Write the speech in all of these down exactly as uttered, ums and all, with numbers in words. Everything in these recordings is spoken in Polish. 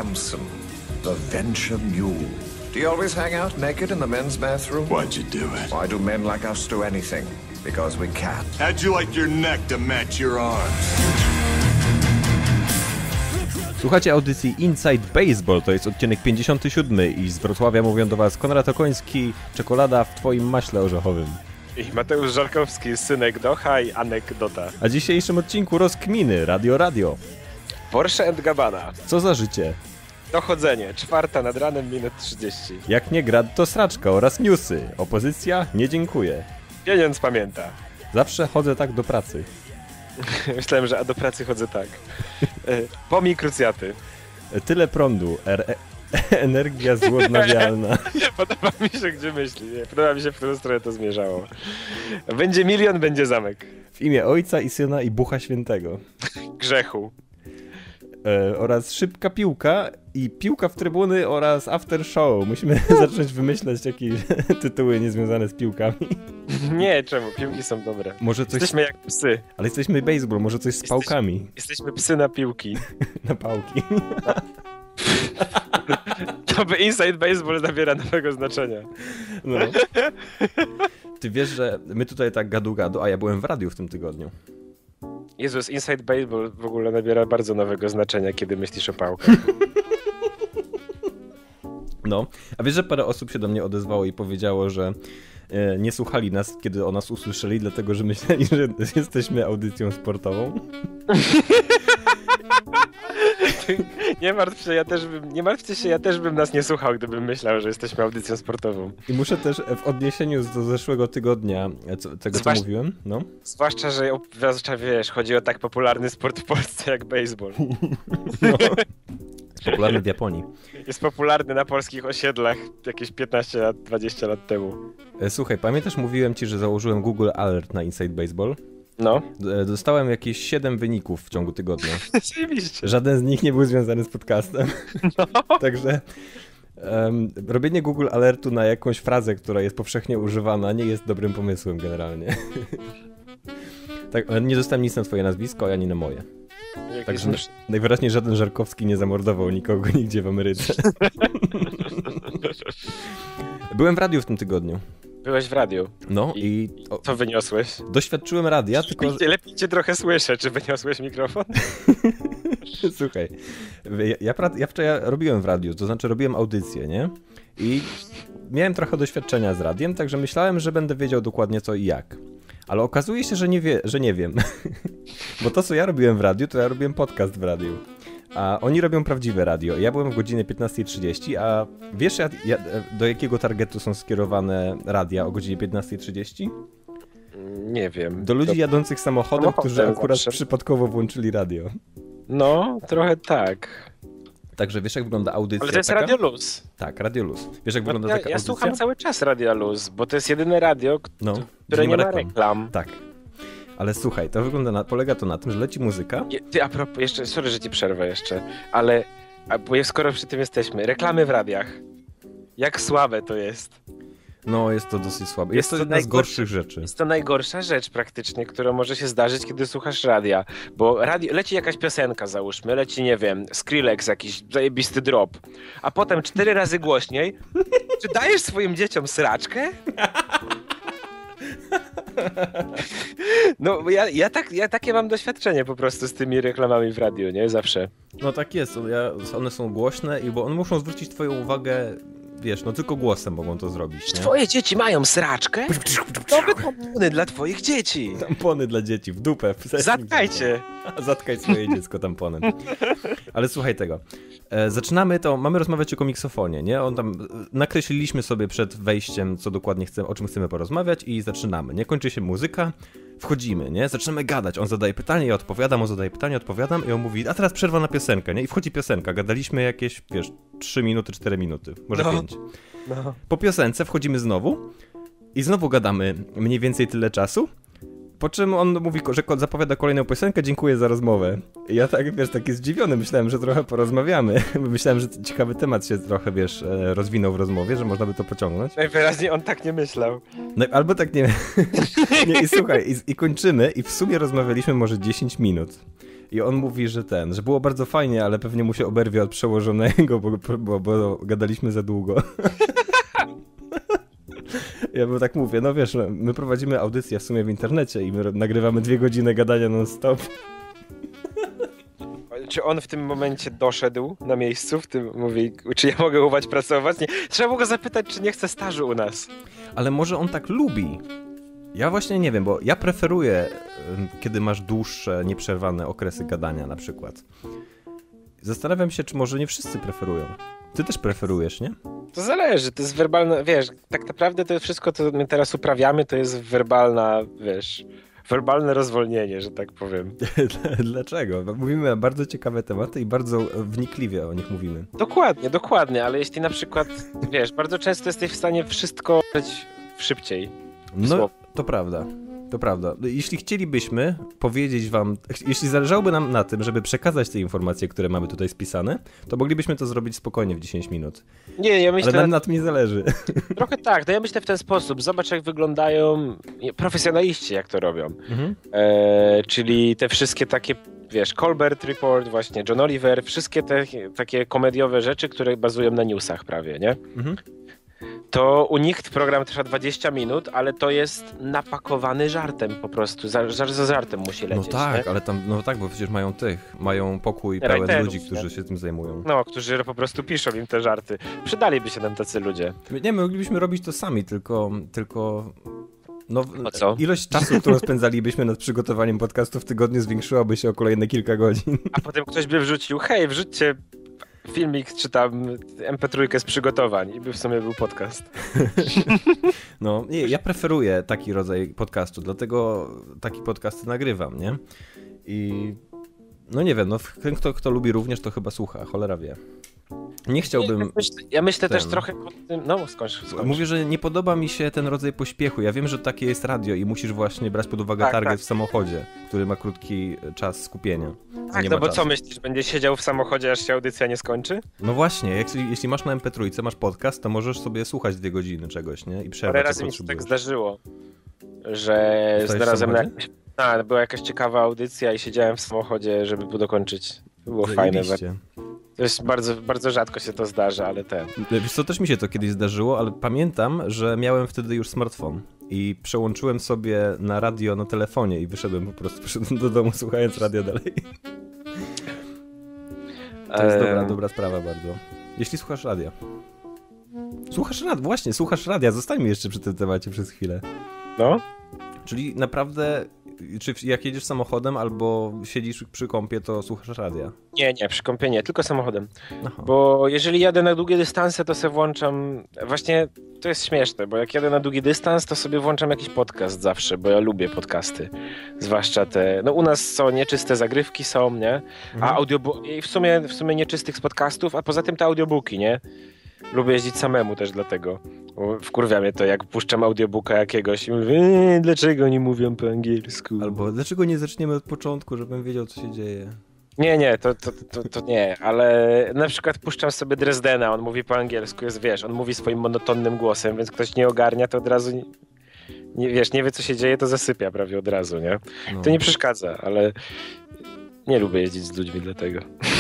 Samson, the venture mule. Do you always hang out naked in the men's bathroom? Why'd you do it? Why do men like us do anything? Because we can. How'd you like your neck to match your arms? Słuchacie audycji Inside Baseball, to jest odcinek pięćdziesiąty siódmy i z Wrocławia mówią do was Konrad Okoński, czekolada w twoim maśle orzechowym. I Mateusz Żarkowski, synek Docha i anegdota. A w dzisiejszym odcinku rozkminy, radio radio. Porsche and Gabbana. Co za życie? Dochodzenie, czwarta nad ranem, minut trzydzieści. Jak nie gra, to sraczka oraz newsy. Opozycja nie dziękuję. Pieniądz pamięta. Zawsze chodzę tak do pracy. Myślałem, że a do pracy chodzę tak. Pomij krucjaty. Tyle prądu. Er- energia złodnawialna. Podoba mi się, gdzie myśli. Nie? Podoba mi się, w którą stronę to zmierzało. Będzie milion, będzie zamek. W imię Ojca i Syna i Bucha Świętego. Grzechu. E, oraz szybka piłka i piłka w trybuny oraz after show. Musimy zacząć wymyślać jakieś tytuły niezwiązane z piłkami. Nie, czemu? Piłki są dobre. Może coś... Jesteśmy jak psy. Ale jesteśmy baseball, może coś z Jesteś... pałkami. Jesteśmy psy na piłki. Na pałki. To by Inside Baseball nabiera nowego znaczenia. No. Ty wiesz, że my tutaj tak gadu gadu, a ja byłem w radiu w tym tygodniu. Jezus, Inside Baseball w ogóle nabiera bardzo nowego znaczenia, kiedy myślisz o pałkach. No, a wiesz, że parę osób się do mnie odezwało i powiedziało, że e, nie słuchali nas, kiedy o nas usłyszeli, dlatego że myśleli, że jesteśmy audycją sportową. Nie martw się, ja też bym, nie martwcie się, ja też bym nas nie słuchał, gdybym myślał, że jesteśmy audycją sportową. I muszę też w odniesieniu do zeszłego tygodnia, co, tego Zwłasz... co mówiłem, no. Zwłaszcza, że zwłaszcza, wiesz, chodzi o tak popularny sport w Polsce jak baseball. No. Jest popularny w Japonii. Jest popularny na polskich osiedlach jakieś piętnaście lat, dwadzieścia lat temu. Słuchaj, pamiętasz, mówiłem ci, że założyłem Google Alert na Inside Baseball? No. Dostałem jakieś siedem wyników w ciągu tygodnia. Zajebiście. Żaden z nich nie był związany z podcastem. No. Także um, robienie Google Alertu na jakąś frazę, która jest powszechnie używana, nie jest dobrym pomysłem generalnie. Tak, nie dostałem nic na twoje nazwisko, ani na moje. Jakieś Także mysz... najwyraźniej żaden Żarkowski nie zamordował nikogo nigdzie w Ameryce. Byłem w radiu w tym tygodniu. Byłeś w radiu. No i... i o, co wyniosłeś? Doświadczyłem radia, tylko... Lepiej, lepiej cię trochę słyszę. Czy wyniosłeś mikrofon? Słuchaj, ja, ja, ja wczoraj robiłem w radiu, to znaczy robiłem audycję, nie? I miałem trochę doświadczenia z radiem, także myślałem, że będę wiedział dokładnie co i jak. Ale okazuje się, że nie, wie, że nie wiem. Bo to, co ja robiłem w radiu, to ja robiłem podcast w radiu. A oni robią prawdziwe radio. Ja byłem w godzinie piętnasta trzydzieści, a wiesz ja, ja, do jakiego targetu są skierowane radia o godzinie piętnasta trzydzieści? Nie wiem. Do ludzi to... jadących samochodem, samochodem którzy akurat zawsze. przypadkowo włączyli radio. No, trochę tak. Także wiesz, jak wygląda audycja? Ale to jest taka? Radio Luz. Tak, Radio Luz. Wiesz, jak No, wygląda ja, taka ja audycja? słucham cały czas Radia Luz, bo to jest jedyne radio, no, które nie ma reklam. reklam. Tak. Ale słuchaj, to wygląda na, polega to na tym, że leci muzyka. Je, ty, a propos, jeszcze, sorry, że ci przerwę jeszcze, ale a, bo skoro przy tym jesteśmy, reklamy w radiach. Jak słabe to jest. No, jest to dosyć słabe. Jest, Jest to to jedna z najgorsze- gorszych rzeczy. Jest to najgorsza rzecz praktycznie, która może się zdarzyć, kiedy słuchasz radia. Bo radio, leci jakaś piosenka, załóżmy, leci, nie wiem, Skrillex, jakiś zajebisty drop, a potem cztery razy głośniej. Czy dajesz swoim dzieciom sraczkę? No, ja, ja, tak, ja takie mam doświadczenie po prostu z tymi reklamami w radiu, nie? Zawsze. No tak jest, ja, one są głośne i bo one muszą zwrócić twoją uwagę, wiesz, no tylko głosem mogą to zrobić, nie? Twoje dzieci mają sraczkę? Nowe tampony dla twoich dzieci. Tampony dla dzieci, w dupę. W Zatkajcie. Zatkaj swoje dziecko tamponem. Ale słuchaj tego. E, zaczynamy to, mamy rozmawiać o komiksofonie, nie? On tam, nakreśliliśmy sobie przed wejściem, co dokładnie chcemy, o czym chcemy porozmawiać i zaczynamy, nie? Kończy się muzyka, wchodzimy, nie? Zaczynamy gadać. On zadaje pytanie, ja odpowiadam, on zadaje pytanie, odpowiadam i on mówi, a teraz przerwa na piosenkę, nie? I wchodzi piosenka. Gadaliśmy jakieś, wiesz, trzy minuty, cztery minuty, może No. pięć. No. Po piosence wchodzimy znowu i znowu gadamy mniej więcej tyle czasu, po czym on mówi, że zapowiada kolejną piosenkę, dziękuję za rozmowę. I ja tak, wiesz, taki zdziwiony, myślałem, że trochę porozmawiamy. Myślałem, że ciekawy temat się trochę, wiesz, rozwinął w rozmowie, że można by to pociągnąć. Najwyraźniej on tak nie myślał. No, albo tak nie, nie i słuchaj, i, i kończymy i w sumie rozmawialiśmy może dziesięć minut. I on mówi, że ten, że było bardzo fajnie, ale pewnie mu się oberwie od przełożonego, bo, bo, bo gadaliśmy za długo. Ja bym tak mówię, no wiesz, my prowadzimy audycję w sumie w internecie i my nagrywamy dwie godziny gadania non-stop. Czy on w tym momencie doszedł na miejscu, w tym mówi, czy ja mogę u was pracować? Nie. Trzeba było go zapytać, czy nie chce stażu u nas. Ale może on tak lubi. Ja właśnie nie wiem, bo ja preferuję, kiedy masz dłuższe, nieprzerwane okresy gadania na przykład. Zastanawiam się, czy może nie wszyscy preferują. Ty też preferujesz, nie? To zależy, to jest werbalne, wiesz, tak naprawdę to wszystko, co my teraz uprawiamy, to jest werbalna, wiesz, werbalne rozwolnienie, że tak powiem. Dlaczego? Mówimy bardzo ciekawe tematy i bardzo wnikliwie o nich mówimy. Dokładnie, dokładnie, ale jeśli na przykład, wiesz, bardzo często jesteś w stanie wszystko robić szybciej. No, to prawda. To prawda. Jeśli chcielibyśmy powiedzieć wam, jeśli zależałoby nam na tym, żeby przekazać te informacje, które mamy tutaj spisane, to moglibyśmy to zrobić spokojnie w dziesięć minut. Nie, ja myślę... Ale nam na tym nie zależy. Trochę tak, no ja myślę w ten sposób. Zobacz, jak wyglądają profesjonaliści, jak to robią. Mhm. E, czyli te wszystkie takie, wiesz, Colbert Report, właśnie John Oliver, wszystkie te takie komediowe rzeczy, które bazują na newsach prawie, nie? Mhm. To u nich program trwa dwadzieścia minut, ale to jest napakowany żartem po prostu. Za, za żartem musi lecieć. No tak, nie? ale tam, no tak, bo przecież mają tych, mają pokój pełen Writerów, ludzi, którzy nie? się tym zajmują. No, którzy po prostu piszą im te żarty. Przydaliby się nam tacy ludzie. Nie, my moglibyśmy robić to sami, tylko, tylko no, o co? Ilość czasu, którą spędzalibyśmy nad przygotowaniem podcastu w tygodniu zwiększyłaby się o kolejne kilka godzin. A potem ktoś by wrzucił, hej, wrzućcie filmik, czy tam em pe trzy z przygotowań i by w sumie był podcast. No, nie, ja preferuję taki rodzaj podcastu, dlatego taki podcast nagrywam, nie? I no nie wiem, no ten, kto, kto lubi również, to chyba słucha, cholera wie. Nie chciałbym... Ja myślę, ja myślę ten... też trochę pod tym... No, skończ, skończ. Mówię, że nie podoba mi się ten rodzaj pośpiechu. Ja wiem, że takie jest radio i musisz właśnie brać pod uwagę tak, target tak. w samochodzie, który ma krótki czas skupienia. Tak, no bo czasu. Co myślisz, będziesz siedział w samochodzie, aż się audycja nie skończy? No właśnie, jak, jeśli masz na em pe trzy, masz podcast, to możesz sobie słuchać dwie godziny czegoś, nie? I przerwać. Parę razy mi się tak zdarzyło, że znalazłem na jakieś... A, była jakaś ciekawa audycja i siedziałem w samochodzie, żeby dokończyć. Było Zajebiście. Fajne. To jest bardzo, bardzo rzadko się to zdarza, ale ten... Wiesz co, też mi się to kiedyś zdarzyło, ale pamiętam, że miałem wtedy już smartfon i przełączyłem sobie na radio na telefonie i wyszedłem po prostu, przyszedłem do domu słuchając radia dalej. To jest dobra, dobra sprawa bardzo. Jeśli słuchasz radia. Słuchasz radia, właśnie, słuchasz radia, zostańmy jeszcze przy tym temacie przez chwilę. No? Czyli naprawdę, czy jak jedziesz samochodem albo siedzisz przy kąpie, to słuchasz radia? Nie, nie, przy kąpie nie, tylko samochodem. Aha. Bo jeżeli jadę na długie dystanse, to sobie włączam, właśnie to jest śmieszne, bo jak jadę na długi dystans, to sobie włączam jakiś podcast zawsze, bo ja lubię podcasty. Zwłaszcza te, no u nas są nieczyste zagrywki są, nie? A mhm. audiobooki, w sumie, w sumie nieczystych z podcastów, a poza tym te audiobooki, nie? Lubię jeździć samemu też dlatego. Wkurwia mnie to, jak puszczam audiobooka jakiegoś i mówię, eee, dlaczego nie mówią po angielsku? Albo dlaczego nie zaczniemy od początku, żebym wiedział, co się dzieje. Nie, nie, to, to, to, to nie, ale na przykład puszczam sobie Dresdena, on mówi po angielsku, jest, wiesz, on mówi swoim monotonnym głosem, więc ktoś nie ogarnia, to od razu, nie, nie, wiesz, nie wie, co się dzieje, to zasypia prawie od razu, nie? No. To nie przeszkadza, ale nie lubię jeździć z ludźmi dlatego.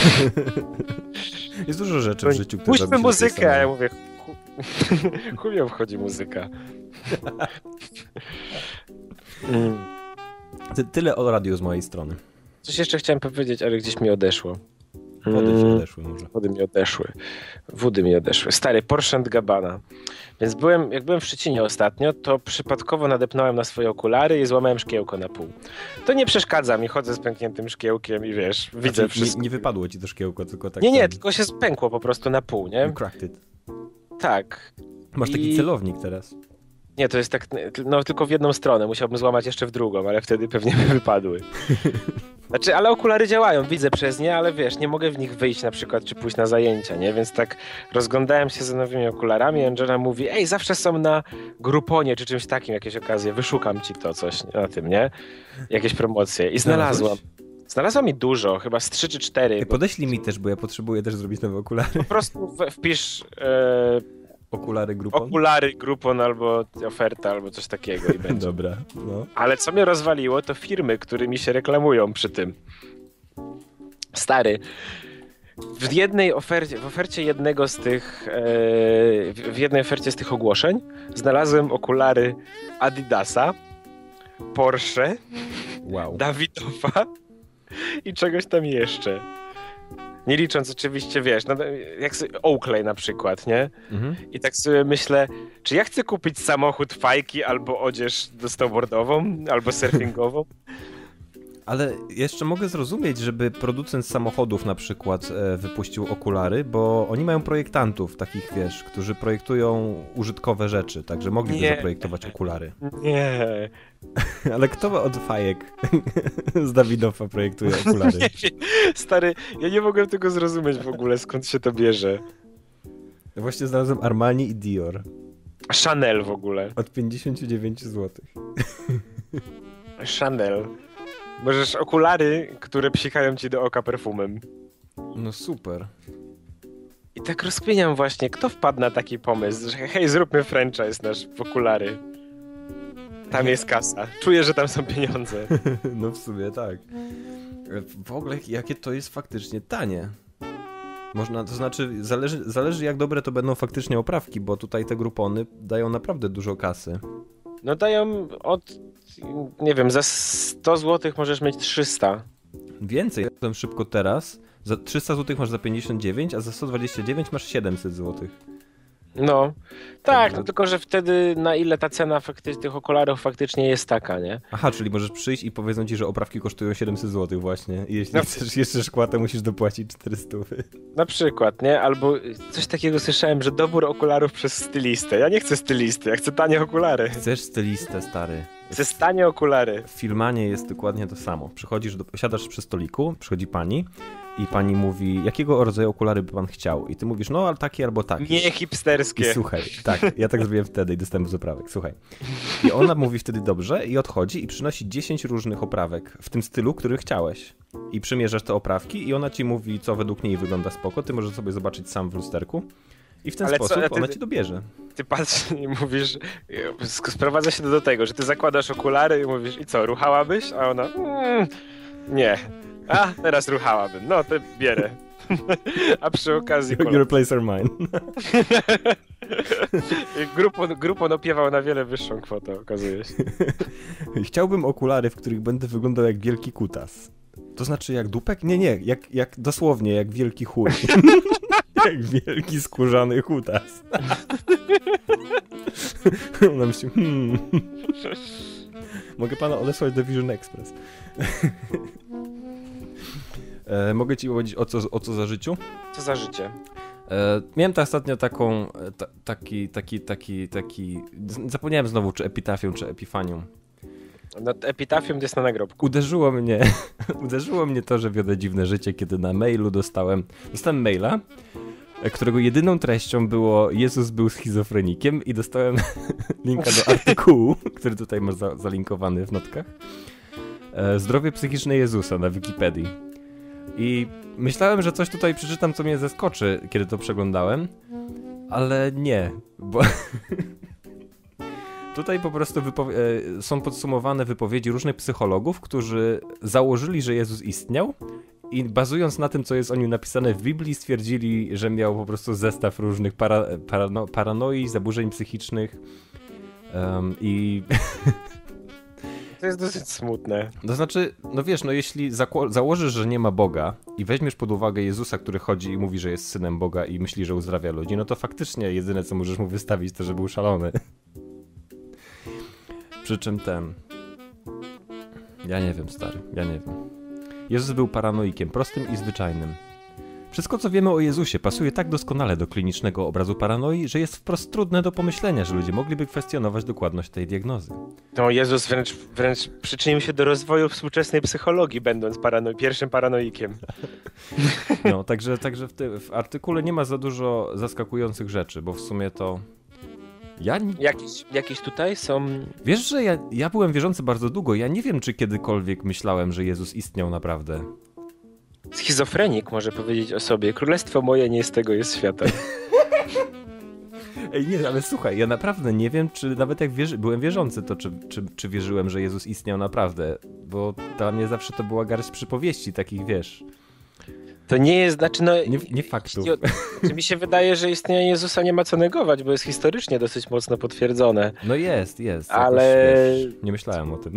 Jest dużo rzeczy w życiu, które puśćmy muzykę, a ja mówię, chuj ją wchodzi muzyka. mm. Ty, tyle o radiu z mojej strony. Coś jeszcze chciałem powiedzieć, ale gdzieś mi odeszło. Wody się odeszły może. Wody mi odeszły. Wody mi odeszły. Stary, Porsche and Gabbana. Więc byłem, jak byłem w Szczecinie ostatnio, to przypadkowo nadepnąłem na swoje okulary i złamałem szkiełko na pół. To nie przeszkadza mi, chodzę z pękniętym szkiełkiem i wiesz, widzę znaczy, wszystko. Nie, nie wypadło ci to szkiełko, tylko tak... Nie, nie, ten... tylko się spękło po prostu na pół, nie? You cracked it. Tak. Masz taki I... celownik teraz. Nie, to jest tak, no tylko w jedną stronę, musiałbym złamać jeszcze w drugą, ale wtedy pewnie by wypadły. Znaczy, ale okulary działają, widzę przez nie, ale wiesz, nie mogę w nich wyjść na przykład, czy pójść na zajęcia, nie? Więc tak rozglądałem się za nowymi okularami, Angela mówi, ej, zawsze są na Grouponie, czy czymś takim, jakieś okazje, wyszukam ci to coś na tym, nie? Jakieś promocje i znalazłam. Znalazłam mi dużo, chyba z trzy czy cztery. Bo... Podeślij mi też, bo ja potrzebuję też zrobić nowe okulary. Po prostu wpisz... E... Okulary Groupon? Okulary Groupon albo oferta, albo coś takiego i będzie. Dobra, no. Ale co mnie rozwaliło, to firmy, którymi się reklamują przy tym. Stary, w jednej ofercie, w ofercie jednego z tych, e, w jednej ofercie z tych ogłoszeń znalazłem okulary Adidasa, Porsche, Wow. Davidowa i czegoś tam jeszcze. Nie licząc oczywiście, wiesz, no, jak sobie, Oakley na przykład, nie? Mhm. I tak sobie myślę, czy ja chcę kupić samochód, fajki albo odzież snowboardową, albo surfingową? Ale jeszcze mogę zrozumieć, żeby producent samochodów na przykład e, wypuścił okulary, bo oni mają projektantów takich, wiesz, którzy projektują użytkowe rzeczy, także mogliby Nie. zaprojektować okulary. Nie. Ale kto od fajek z Davidowa projektuje okulary? Nie wiem. Stary, ja nie mogłem tego zrozumieć w ogóle, skąd się to bierze. Właśnie znalazłem Armani i Dior. Chanel w ogóle. Od pięćdziesiąt dziewięć złotych. Chanel. Możesz okulary, które psikają ci do oka perfumem. No super. I tak rozkminiam właśnie, kto wpadł na taki pomysł, że hej, zróbmy franchise nasz w okulary. Tam jest kasa. Czuję, że tam są pieniądze. No w sumie tak. W ogóle jakie to jest faktycznie tanie. Można, to znaczy zależy, zależy jak dobre to będą faktycznie oprawki, bo tutaj te grupony dają naprawdę dużo kasy. No dają od, nie wiem, za sto złotych możesz mieć trzysta. Więcej, powiem szybko teraz, za trzysta złotych masz za pięćdziesiąt dziewięć, a za sto dwadzieścia dziewięć masz siedemset złotych. No, tak, no tylko, że wtedy na ile ta cena fakty- tych okularów faktycznie jest taka, nie? Aha, czyli możesz przyjść i powiedzą ci, że oprawki kosztują siedemset złotych właśnie. I jeśli No. chcesz jeszcze szkła, to musisz dopłacić czterysta. Na przykład, nie? Albo coś takiego słyszałem, że dobór okularów przez stylistę. Ja nie chcę stylisty, ja chcę tanie okulary. Chcesz stylistę, stary. Chcę tanie okulary. W Filmanie jest dokładnie to samo. Przychodzisz, do, siadasz przy stoliku, przychodzi pani i pani mówi, jakiego rodzaju okulary by pan chciał? I ty mówisz, no ale taki albo taki. Nie I hipsterskie. słuchaj, tak, ja tak zrobiłem wtedy i dostałem z oprawek, słuchaj. I ona mówi wtedy dobrze i odchodzi i przynosi dziesięć różnych oprawek w tym stylu, który chciałeś. I przymierzasz te oprawki i ona ci mówi, co według niej wygląda spoko, ty możesz sobie zobaczyć sam w lusterku i w ten Ale co, sposób a ty- ona ci dobierze. Ty patrzysz i mówisz, sprowadza się to do tego, że ty zakładasz okulary i mówisz, i co, ruchałabyś? A ona, mm, nie. A, teraz ruchałabym. No, to bierę. A przy okazji Your place are mine. Grupon, Grupon opiewał na wiele wyższą kwotę, okazuje się. Chciałbym okulary, w których będę wyglądał jak wielki kutas. To znaczy jak dupek? Nie, nie, jak, jak dosłownie, jak wielki chuj. Jak wielki skórzany kutas. Ona myśli, hmm. Mogę pana odesłać do Vision Express. e, mogę ci powiedzieć o co, o co za życiu? Co za życie? E, miałem ta ostatnio taką, ta, taki, taki, taki, taki, zapomniałem znowu, czy epitafium, czy epifanium. No, epitafium jest na nagrobku. Uderzyło mnie, uderzyło mnie to, że wiodę dziwne życie, kiedy na mailu dostałem, dostałem maila, którego jedyną treścią było Jezus był schizofrenikiem i dostałem linka do artykułu, który tutaj masz za, zalinkowany w notkach. E, Zdrowie psychiczne Jezusa na Wikipedii. I myślałem, że coś tutaj przeczytam, co mnie zaskoczy, kiedy to przeglądałem, ale nie, bo tutaj po prostu wypowie- są podsumowane wypowiedzi różnych psychologów, którzy założyli, że Jezus istniał i bazując na tym, co jest o nim napisane w Biblii, stwierdzili, że miał po prostu zestaw różnych para- parano- paranoi, zaburzeń psychicznych um, i... To jest dosyć smutne. To znaczy, no wiesz, no jeśli zakło- założysz, że nie ma Boga i weźmiesz pod uwagę Jezusa, który chodzi i mówi, że jest synem Boga i myśli, że uzdrawia ludzi, no to faktycznie jedyne, co możesz mu wystawić, to, że był szalony. Przy czym ten... Ja nie wiem, stary, ja nie wiem. Jezus był paranoikiem, prostym i zwyczajnym. Wszystko, co wiemy o Jezusie, pasuje tak doskonale do klinicznego obrazu paranoi, że jest wprost trudne do pomyślenia, że ludzie mogliby kwestionować dokładność tej diagnozy. No Jezus wręcz, wręcz przyczynił się do rozwoju współczesnej psychologii, będąc parano- pierwszym paranoikiem. No, także, także w, ty, w artykule nie ma za dużo zaskakujących rzeczy, bo w sumie to... Ja... Jakieś, jakieś tutaj są... Wiesz, że ja, ja byłem wierzący bardzo długo, ja nie wiem, czy kiedykolwiek myślałem, że Jezus istniał naprawdę. Schizofrenik może powiedzieć o sobie, królestwo moje nie z tego jest świata. Ej, nie, ale słuchaj, ja naprawdę nie wiem, czy nawet jak wierzy, byłem wierzący, to czy, czy, czy wierzyłem, że Jezus istniał naprawdę, bo dla mnie zawsze to była garść przypowieści takich, wiesz, To nie jest, znaczy no... Nie, nie faktów. Nie, mi się wydaje, że istnienie Jezusa nie ma co negować, bo jest historycznie dosyć mocno potwierdzone. No jest, jest. Ale... Jakoś, wiesz, nie myślałem o tym.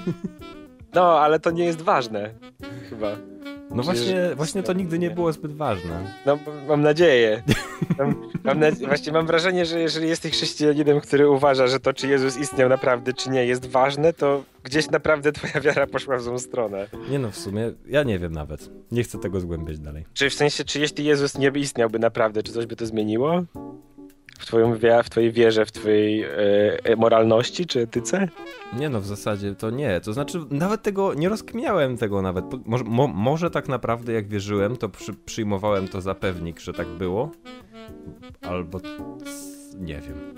No, ale to nie jest ważne, chyba. No właśnie, właśnie to nigdy nie było zbyt ważne. No, mam nadzieję. Mam, mam nadzie- właśnie mam wrażenie, że jeżeli jesteś chrześcijaninem, który uważa, że to, czy Jezus istniał naprawdę, czy nie, jest ważne, to gdzieś naprawdę twoja wiara poszła w złą stronę. Nie no, w sumie, ja nie wiem nawet. Nie chcę tego zgłębiać dalej. Czy w sensie, czy jeśli Jezus nie istniałby naprawdę, czy coś by to zmieniło? W, twoją wia- w twojej wierze, w twojej e, moralności, czy etyce? Nie no, w zasadzie to nie. To znaczy, nawet tego, nie rozkminiałem tego nawet. Może, mo, może tak naprawdę jak wierzyłem, to przy, przyjmowałem to za pewnik, że tak było. Albo... nie wiem.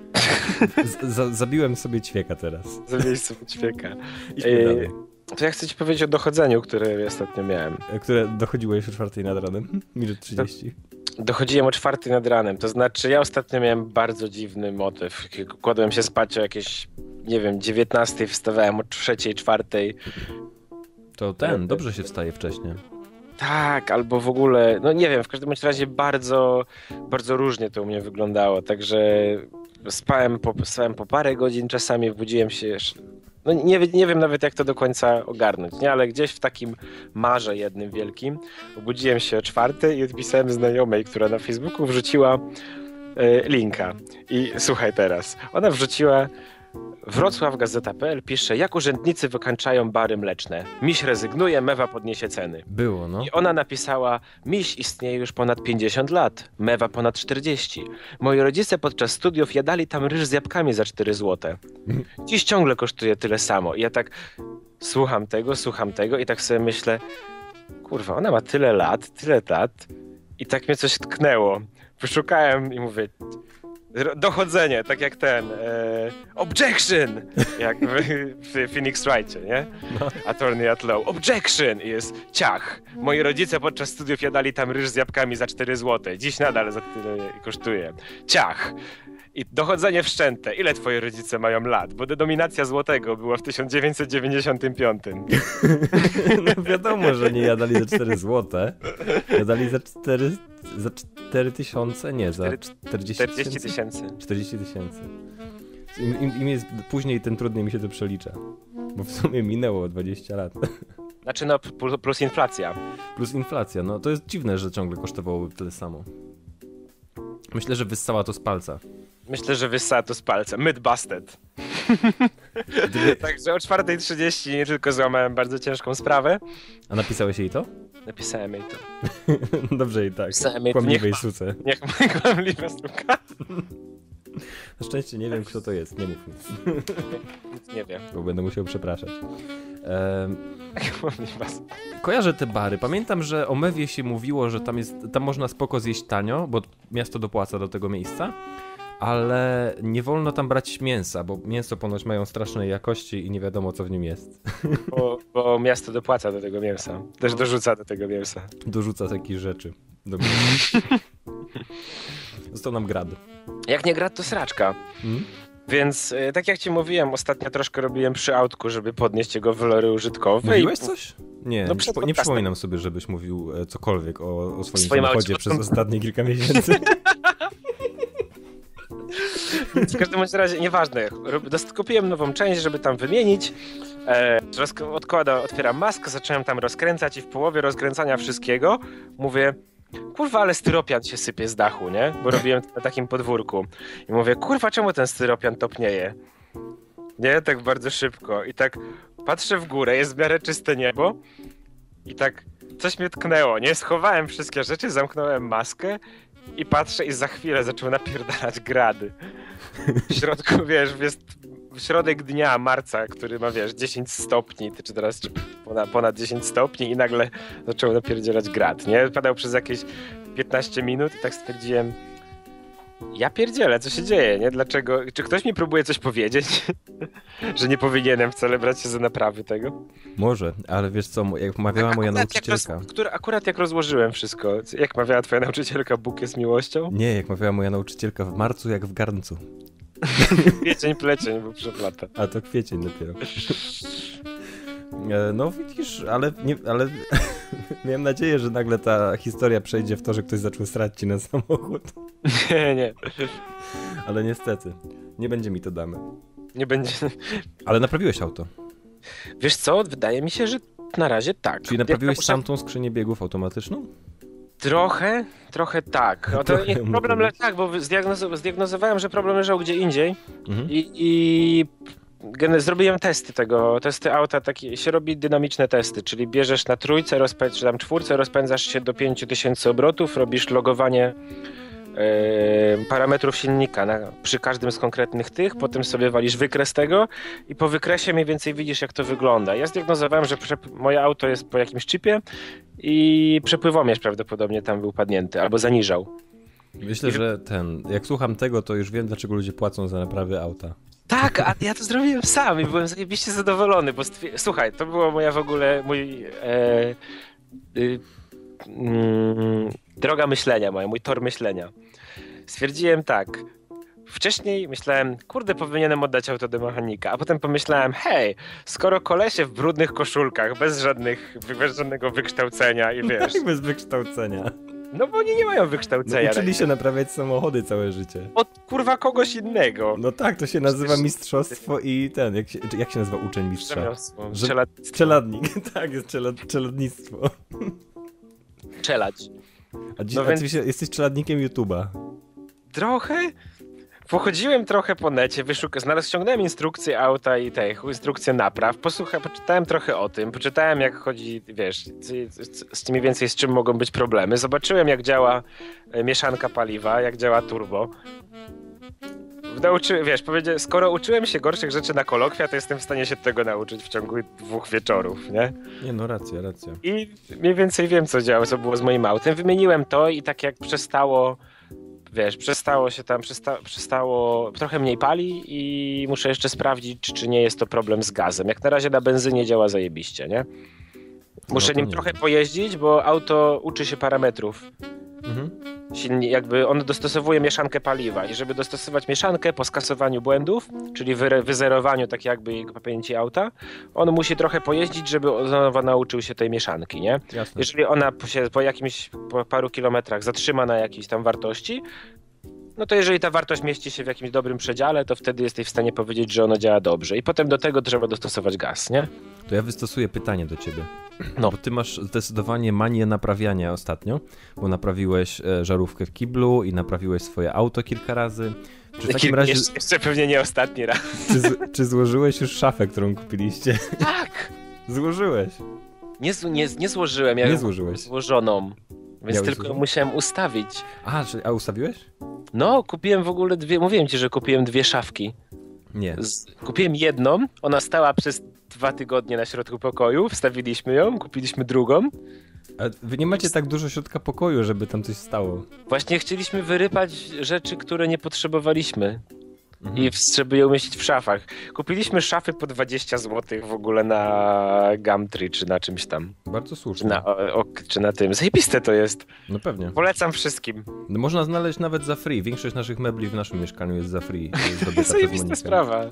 Z, za, zabiłem sobie ćwieka teraz. Zabiłeś sobie ćwieka. Idźmy e, dalej. To ja chcę ci powiedzieć o dochodzeniu, które ostatnio miałem. Które dochodziłeś o czwartej nad ranem? Minut trzydzieści. Dochodziłem o czwartej nad ranem, to znaczy ja ostatnio miałem bardzo dziwny motyw. Kładłem się spać o jakieś, nie wiem, dziewiętnastej, wstawałem o trzeciej, czwartej. To ten, dobrze się wstaje wcześniej. Tak, albo w ogóle, no nie wiem, w każdym razie bardzo, bardzo różnie to u mnie wyglądało, także spałem po, spałem po parę godzin, czasami budziłem się jeszcze. No nie, nie wiem nawet jak to do końca ogarnąć, nie? Ale gdzieś w takim marze jednym wielkim obudziłem się o czwartej i odpisałem znajomej, która na Facebooku wrzuciła y, linka. I słuchaj teraz, ona wrzuciła Wrocław Gazeta kropka pe el pisze, jak urzędnicy wykańczają bary mleczne. Miś rezygnuje, mewa podniesie ceny. Było, no. I ona napisała, Miś istnieje już ponad pięćdziesiąt lat, mewa ponad czterdzieści. Moi rodzice podczas studiów jadali tam ryż z jabłkami za cztery złote. Dziś ciągle kosztuje tyle samo. I ja tak słucham tego, słucham tego i tak sobie myślę, kurwa, ona ma tyle lat, tyle lat i tak mnie coś tknęło. Wyszukałem i mówię, dochodzenie, tak jak ten e, objection, jak w, w Phoenix Wrightie, nie? No. Attorney at law. Objection! I jest ciach. Moi rodzice podczas studiów jadali tam ryż z jabłkami za cztery złote. Dziś nadal za tyle kosztuje. Ciach. I dochodzenie wszczęte. Ile twoi rodzice mają lat? Bo denominacja złotego była w tysiąc dziewięćset dziewięćdziesiątym piątym. No wiadomo, że nie jadali za cztery złote. Jadali za cztery... Za cztery tysiące? Nie, za czterdzieści tysięcy. czterdzieści tysięcy. Im, im, Im jest później, tym trudniej mi się to przelicza. Bo w sumie minęło dwadzieścia lat. Znaczy no plus inflacja. Plus inflacja. No to jest dziwne, że ciągle kosztowało tyle samo. Myślę, że wyssała to z palca. Myślę, że wyssała to z palca. Myth busted. Gdyby... Także o czwartej trzydzieści nie tylko złamałem bardzo ciężką sprawę. A napisałeś jej to? Napisałem jej to. Dobrze i tak. Napisałem jej to. Kłamliwej Niech suce. Niech ma kłamliwa suka. Na szczęście nie wiem, kto to jest. Nie mów nic. Nic nie wiem. Bo będę musiał przepraszać. Um, Kłamliwa suka. kojarzę te bary. Pamiętam, że o Mewie się mówiło, że tam, jest, tam można spoko zjeść tanio, bo miasto dopłaca do tego miejsca. Ale nie wolno tam brać mięsa, bo mięso ponoć mają strasznej jakości i nie wiadomo, co w nim jest. Bo, bo miasto dopłaca do tego mięsa. Też dorzuca do tego mięsa. Dorzuca takich rzeczy do mięsa. Został nam grad. Jak nie grad, to sraczka. Hmm? Więc y, tak jak ci mówiłem, ostatnio troszkę robiłem przy autku, żeby podnieść jego walory użytkowe. Mówiłeś i... coś? Nie, no nie, przed nie podcastem. przypominam sobie, żebyś mówił e, cokolwiek o, o swoim Swoim samochodzie aucie. przez ostatnie kilka miesięcy. W każdym bądź razie, nieważne, rob- kupiłem nową część, żeby tam wymienić. E, rozk- odkładam, otwieram maskę, zacząłem tam rozkręcać i w połowie rozkręcania wszystkiego mówię, kurwa, ale styropian się sypie z dachu, nie? Bo robiłem to na takim podwórku. I mówię, kurwa, czemu ten styropian topnieje? Nie? Tak bardzo szybko. I tak patrzę w górę, jest w miarę czyste niebo i tak coś mnie tknęło, nie? Schowałem wszystkie rzeczy, zamknąłem maskę i patrzę i za chwilę zaczął napierdalać grady. W środku, wiesz, jest środek dnia, marca, który ma, wiesz, dziesięć stopni, czy teraz czy ponad, ponad dziesięć stopni i nagle zaczął napierdzielać grad, nie? Padał przez jakieś piętnaście minut i tak stwierdziłem, ja pierdzielę, co się dzieje, nie? Dlaczego? Czy ktoś mi próbuje coś powiedzieć? Że nie powinienem wcale brać się za naprawy tego? Może, ale wiesz co, jak mawiała moja nauczycielka... Jak roz, który, akurat jak rozłożyłem wszystko, jak mawiała twoja nauczycielka, Bóg jest miłością? Nie, jak mawiała moja nauczycielka, w marcu jak w garncu. Kwiecień, plecień, bo przeplata. A to kwiecień dopiero. No widzisz, ale, nie, ale Miałem nadzieję, że nagle ta historia przejdzie w to, że ktoś zaczął srać ci na samochód. Nie, nie. Ale niestety, nie będzie mi to dane. Nie będzie. Ale naprawiłeś auto. Wiesz co, wydaje mi się, że na razie tak. Czyli naprawiłeś muszę... sam tą skrzynię biegów automatyczną? Trochę, trochę tak. O, to Trochę nie, problem le... tak, bo zdiagnoz... zdiagnozowałem, że problem leżał gdzie indziej Mhm. i, i gen- zrobiłem testy tego, testy auta, takie się robi dynamiczne testy, czyli bierzesz na trójce, rozpęd... czy tam czwórce, rozpędzasz się do pięć tysięcy obrotów, robisz logowanie Yy, parametrów silnika na, przy każdym z konkretnych tych, potem sobie walisz wykres tego i po wykresie mniej więcej widzisz, jak to wygląda. Ja zdiagnozowałem, że przep- moje auto jest po jakimś chipie i przepływomierz prawdopodobnie tam był padnięty albo zaniżał. Myślę, I... że ten, jak słucham tego, to już wiem, dlaczego ludzie płacą za naprawy auta. Tak, a ja to zrobiłem sam i byłem zajebiście zadowolony, bo stwier- słuchaj, to była moja w ogóle mój e, y, mm, droga myślenia moja, mój tor myślenia. Stwierdziłem tak, wcześniej myślałem, kurde, powinienem oddać auto do mechanika, a potem pomyślałem, hej, skoro kolesie w brudnych koszulkach, bez żadnych, bez żadnego wykształcenia i wiesz... Bez wykształcenia. No bo oni nie mają wykształcenia. No, uczyli się naprawiać samochody całe życie. Od kurwa kogoś innego. No tak, to się nazywa mistrzostwo i ten, jak się, jak się nazywa uczeń mistrza? Rzemiosło. Że... Czeladnictwo. Czeladnik, tak, jest czelad... czeladnictwo. Czelać. A, dzi- no a więc... ty się, jesteś czeladnikiem YouTube'a. Trochę? Pochodziłem trochę po necie, wyszuk... znalazłem, ściągnąłem instrukcje auta i te instrukcje napraw, posłuchaj, poczytałem trochę o tym, poczytałem jak chodzi, wiesz, z mniej więcej z czym mogą być problemy, zobaczyłem jak działa mieszanka paliwa, jak działa turbo. Nauczy... Wiesz, powiedział, skoro uczyłem się gorszych rzeczy na kolokwia, to jestem w stanie się tego nauczyć w ciągu dwóch wieczorów, nie? Nie, no racja, racja. I mniej więcej wiem, co działo, co było z moim autem. Wymieniłem to i tak jak przestało, wiesz, przestało się tam, przesta... przestało, trochę mniej pali i muszę jeszcze sprawdzić, czy, czy nie jest to problem z gazem. Jak na razie na benzynie działa zajebiście, nie? Muszę no nim nie trochę wiem. pojeździć, bo auto uczy się parametrów. Mhm. Silni, jakby on dostosowuje mieszankę paliwa i żeby dostosować mieszankę po skasowaniu błędów, czyli wy, wyzerowaniu tak jakby jego pamięci auta, on musi trochę pojeździć, żeby od nowa nauczył się tej mieszanki, nie? Jasne. Jeżeli ona się po jakimś, po paru kilometrach zatrzyma na jakiejś tam wartości, no to jeżeli ta wartość mieści się w jakimś dobrym przedziale, to wtedy jesteś w stanie powiedzieć, że ono działa dobrze i potem do tego trzeba dostosować gaz, nie? To ja wystosuję pytanie do ciebie. No. Bo ty masz zdecydowanie manię naprawiania ostatnio, bo naprawiłeś e, żarówkę w kiblu i naprawiłeś swoje auto kilka razy. Czy w takim razie... Jeszcze, jeszcze pewnie nie ostatni raz. Czy, z, czy złożyłeś już szafę, którą kupiliście? Tak! Złożyłeś. Nie, nie, nie złożyłem, ja Nie ją złożyłeś. złożoną, więc Miałeś tylko złożoną? musiałem ustawić. A, czy, a ustawiłeś? No, kupiłem w ogóle dwie, mówiłem ci, że kupiłem dwie szafki. Nie. Z, kupiłem jedną, ona stała przez dwa tygodnie na środku pokoju, wstawiliśmy ją, kupiliśmy drugą. A wy nie macie tak dużo środka pokoju, żeby tam coś stało. Właśnie chcieliśmy wyrypać rzeczy, które nie potrzebowaliśmy. Mhm. I w, żeby je umieścić w szafach. Kupiliśmy szafy po dwadzieścia złotych w ogóle na Gumtree, czy na czymś tam. Bardzo Czy słusznie. na, o, o, czy na tym. Zajebiste to jest. No pewnie. Polecam wszystkim. No, można znaleźć nawet za free. Większość naszych mebli w naszym mieszkaniu jest za free. Jest zdobyta przez Zajebista Monikę. sprawa.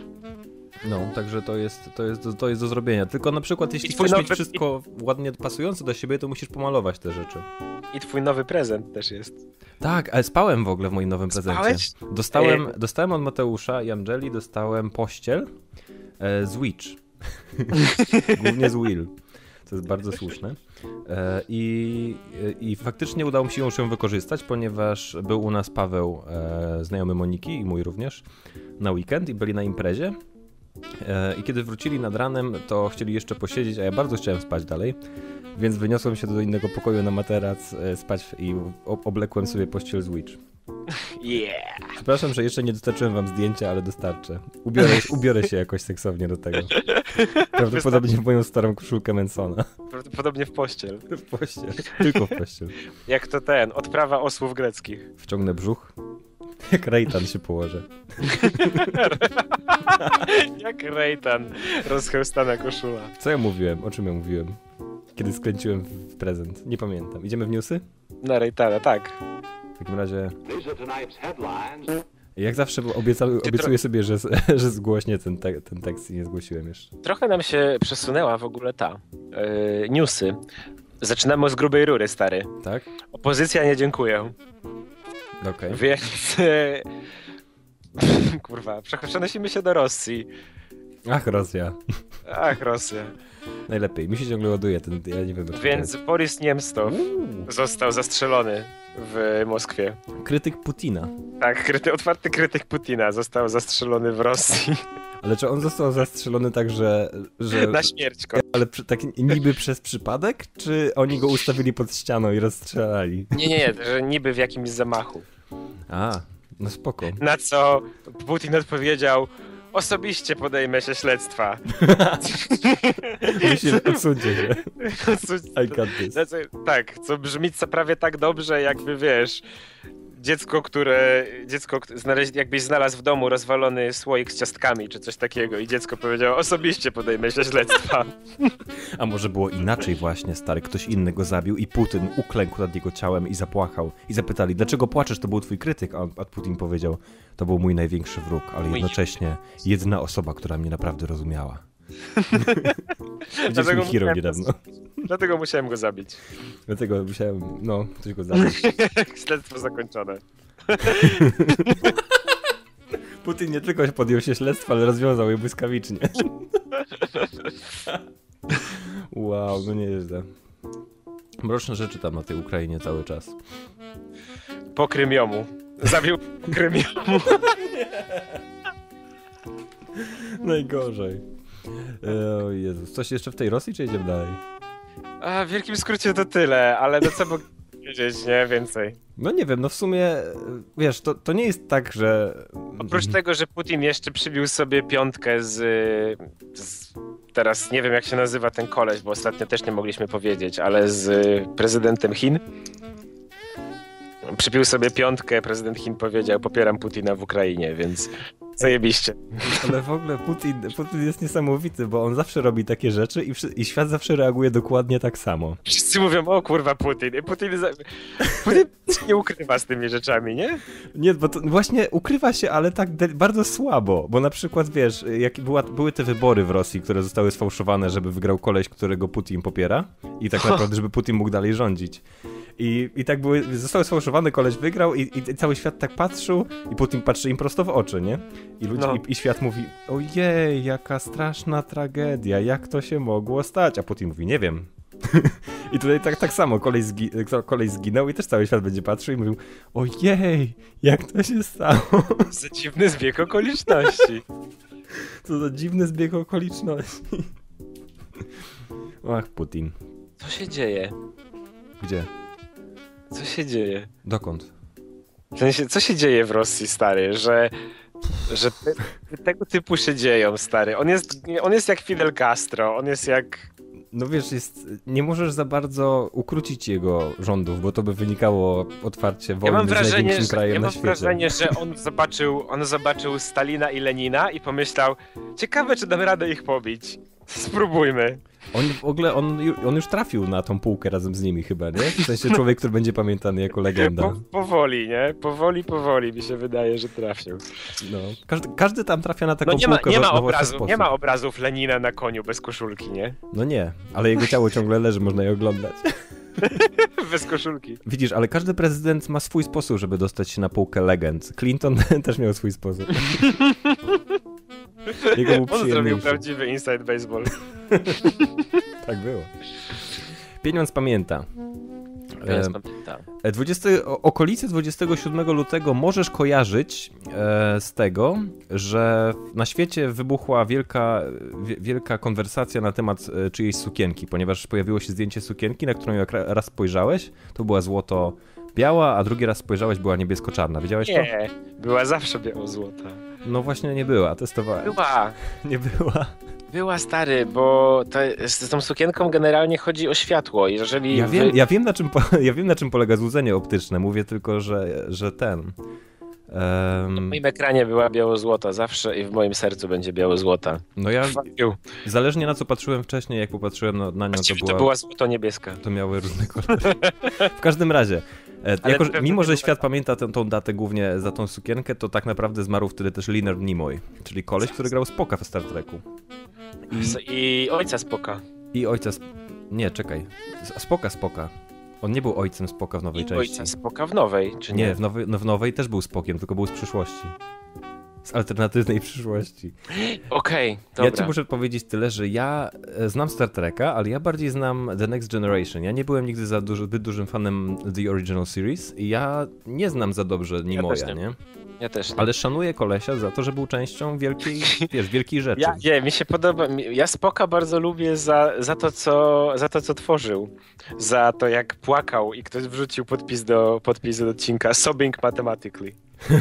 No, także to jest, to, jest, to jest do zrobienia. Tylko na przykład, jeśli I twój chcesz mieć nowy- wszystko ładnie pasujące do siebie, to musisz pomalować te rzeczy. I twój nowy prezent też jest. Tak, ale spałem w ogóle w moim nowym Spałeś? prezencie. Dostałem, Ej. dostałem od Mateusza i Angeli, dostałem pościel e, z Witch. Głównie z Will. To jest bardzo słuszne. E, i, I faktycznie udało mi się już ją wykorzystać, ponieważ był u nas Paweł, e, znajomy Moniki i mój również, na weekend i byli na imprezie. E, I kiedy wrócili nad ranem, to chcieli jeszcze posiedzieć, a ja bardzo chciałem spać dalej. Więc wyniosłem się do innego pokoju na materac e, spać i o- oblekłem sobie pościel z Witch. Yeah! Przepraszam, że jeszcze nie dostarczyłem wam zdjęcia, ale dostarczę. Ubiorę, ubiorę się jakoś seksownie do tego. Prawdopodobnie w moją starą koszulkę Mansona. Prawdopodobnie w pościel. W pościel. Tylko w pościel. Jak to ten, odprawa osłów greckich. Wciągnę brzuch. Jak Rejtan się położę. Jak Rejtan, rozchełstana koszula. Co ja mówiłem? O czym ja mówiłem? Kiedy skręciłem w prezent. Nie pamiętam. Idziemy w newsy? Na Rejtana, tak. W takim razie... Jak zawsze obieca, obiecuję sobie, że, że zgłośnię ten, te, ten tekst i nie zgłosiłem jeszcze. Trochę nam się przesunęła w ogóle ta, yy, newsy. Zaczynamy z grubej rury, stary. Tak? Opozycja nie dziękuję. Okej. Okay. Więc... Kurwa, przenosimy się do Rosji. Ach, Rosja. Ach, Rosja. Najlepiej. Mi się ciągle ładuje ten... Ja nie wiem, Więc Boris Niemcow został zastrzelony w Moskwie. Krytyk Putina. Tak, kryty, otwarty krytyk Putina został zastrzelony w Rosji. Ale czy on został zastrzelony tak, że... że... Na śmierć. Ale przy, tak niby przez przypadek? Czy oni go ustawili pod ścianą i rozstrzelali? Nie, nie, nie, że niby w jakimś zamachu. A, no spoko. Na co Putin odpowiedział: osobiście podejmę się śledztwa. Myślę, odsuńcie się. I got this. Tak, co brzmi prawie tak dobrze, jakby wiesz, dziecko, które, dziecko znaleźć, jakbyś znalazł w domu rozwalony słoik z ciastkami, czy coś takiego i dziecko powiedziało: osobiście podejmę się śledztwa. A może było inaczej właśnie, stary, ktoś inny go zabił i Putin uklękł nad jego ciałem i zapłakał. I zapytali: dlaczego płaczesz, to był twój krytyk? A Putin powiedział: to był mój największy wróg, ale jednocześnie jedyna osoba, która mnie naprawdę rozumiała. Widzieliśmy Hero niedawno. Dlatego musiałem go zabić. Dlatego musiałem, no, ktoś go zabić. Śledztwo zakończone. Putin nie tylko podjął się śledztwa, ale rozwiązał je błyskawicznie. Wow, no nieźle. Mroczne rzeczy tam na tej Ukrainie cały czas. Po Krymiomu. Zabił Krymiomu. Najgorzej. O Jezus. Coś jeszcze w tej Rosji, czy jedziemy dalej? A, w wielkim skrócie to tyle, ale no co mogę powiedzieć, nie? Więcej. No nie wiem, no w sumie, wiesz, to, to nie jest tak, że... Oprócz tego, że Putin jeszcze przybił sobie piątkę z, z... Teraz nie wiem, jak się nazywa ten koleś, bo ostatnio też nie mogliśmy powiedzieć, ale z prezydentem Chin. Przybił sobie piątkę, prezydent Chin powiedział: popieram Putina w Ukrainie, więc zajebiście. Ale w ogóle Putin, Putin jest niesamowity, bo on zawsze robi takie rzeczy i, i świat zawsze reaguje dokładnie tak samo. Wszyscy mówią: o kurwa, Putin. I Putin, za... Putin nie ukrywa z tymi rzeczami, nie? Nie, bo to właśnie ukrywa się, ale tak de- bardzo słabo, bo na przykład, wiesz, jak była, były te wybory w Rosji, które zostały sfałszowane, żeby wygrał koleś, którego Putin popiera i tak naprawdę, żeby Putin mógł dalej rządzić. I, i tak były, zostały sfałszowane, koleś wygrał i, i cały świat tak patrzył i Putin patrzy im prosto w oczy, nie? I, ludzie, no. i, i świat mówi: ojej, jaka straszna tragedia, jak to się mogło stać? A Putin mówi: nie wiem. I tutaj tak, tak samo, koleś, zgi- koleś zginął i też cały świat będzie patrzył i mówił: ojej, jak to się stało? Za dziwny zbieg okoliczności. Co za dziwny zbieg okoliczności. Ach, Putin. Co się dzieje? Gdzie? Co się dzieje? Dokąd? W sensie, co się dzieje w Rosji, stary, że, że te, tego typu się dzieją, stary. On jest, on jest jak Fidel Castro, on jest jak... No wiesz, jest, nie możesz za bardzo ukrócić jego rządów, bo to by wynikało otwarcie wojny ja z największym że, krajem ja na mam świecie. wrażenie, że on zobaczył, on zobaczył Stalina i Lenina i pomyślał: ciekawe, czy damy radę ich pobić. Spróbujmy. On w ogóle, on, on już trafił na tą półkę razem z nimi chyba, nie? W sensie człowiek, który będzie pamiętany jako legenda. Po, powoli, nie? Powoli, powoli mi się wydaje, że trafił. No. Każdy, każdy tam trafia na taką no nie ma, półkę nie ma na obrazu, nie ma obrazów Lenina na koniu bez koszulki, nie? No nie, ale jego ciało ciągle leży, można je oglądać. Bez koszulki. Widzisz, ale każdy prezydent ma swój sposób, żeby dostać się na półkę legend. Clinton też miał swój sposób. Jego był On zrobił prawdziwy inside baseball. Tak było. Pieniądz pamięta. Pieniądz pamięta. dwudziestego, okolice dwudziestego siódmego lutego możesz kojarzyć e, z tego, że na świecie wybuchła wielka, wie, wielka konwersacja na temat e, czyjejś sukienki, ponieważ pojawiło się zdjęcie sukienki, na którą jak raz spojrzałeś, to była złoto-biała, a drugi raz spojrzałeś, była niebiesko-czarna. Widziałeś to? Nie, była zawsze biało-złota. No właśnie nie była, testowałem. Była. Nie była. Była, stary, bo to, z tą sukienką generalnie chodzi o światło. Jeżeli ja, wiem, wy... ja, wiem, na czym po, ja wiem, na czym polega złudzenie optyczne. Mówię tylko, że, że ten... Um... W moim ekranie była biało-złota zawsze i w moim sercu będzie biało-złota. No ja... Zależnie na co patrzyłem wcześniej, jak popatrzyłem na, na nią, to była... to była złoto-niebieska. To miały różne kolory. W każdym razie... Jako, mimo, że świat pamięta tę, tą datę głównie za tą sukienkę, to tak naprawdę zmarł wtedy też Leonard Nimoy, czyli koleś, który grał Spocka w Star Treku. I, I ojca Spocka. I ojca... Nie, czekaj. Spoka, Spoka. On nie był ojcem Spoka w nowej I części. ojca Spoka w nowej, czy nie? Nie, w nowej, no w nowej też był Spokiem, tylko był z przyszłości. Z alternatywnej przyszłości. Okej, okay, dobra. Ja ci muszę powiedzieć tyle, że ja znam Star Treka, ale ja bardziej znam The Next Generation. Ja nie byłem nigdy za duży, zbyt dużym fanem The Original Series i ja nie znam za dobrze Nimoya, ja nie? nie? Ja też nie. Ale szanuję kolesia za to, że był częścią wielkiej, wiesz, wielkiej rzeczy. Ja, nie, mi się podoba, ja Spoka bardzo lubię za, za, to, co, za to, co tworzył. Za to, jak płakał i ktoś wrzucił podpis do, podpis do odcinka Sobbing Mathematically.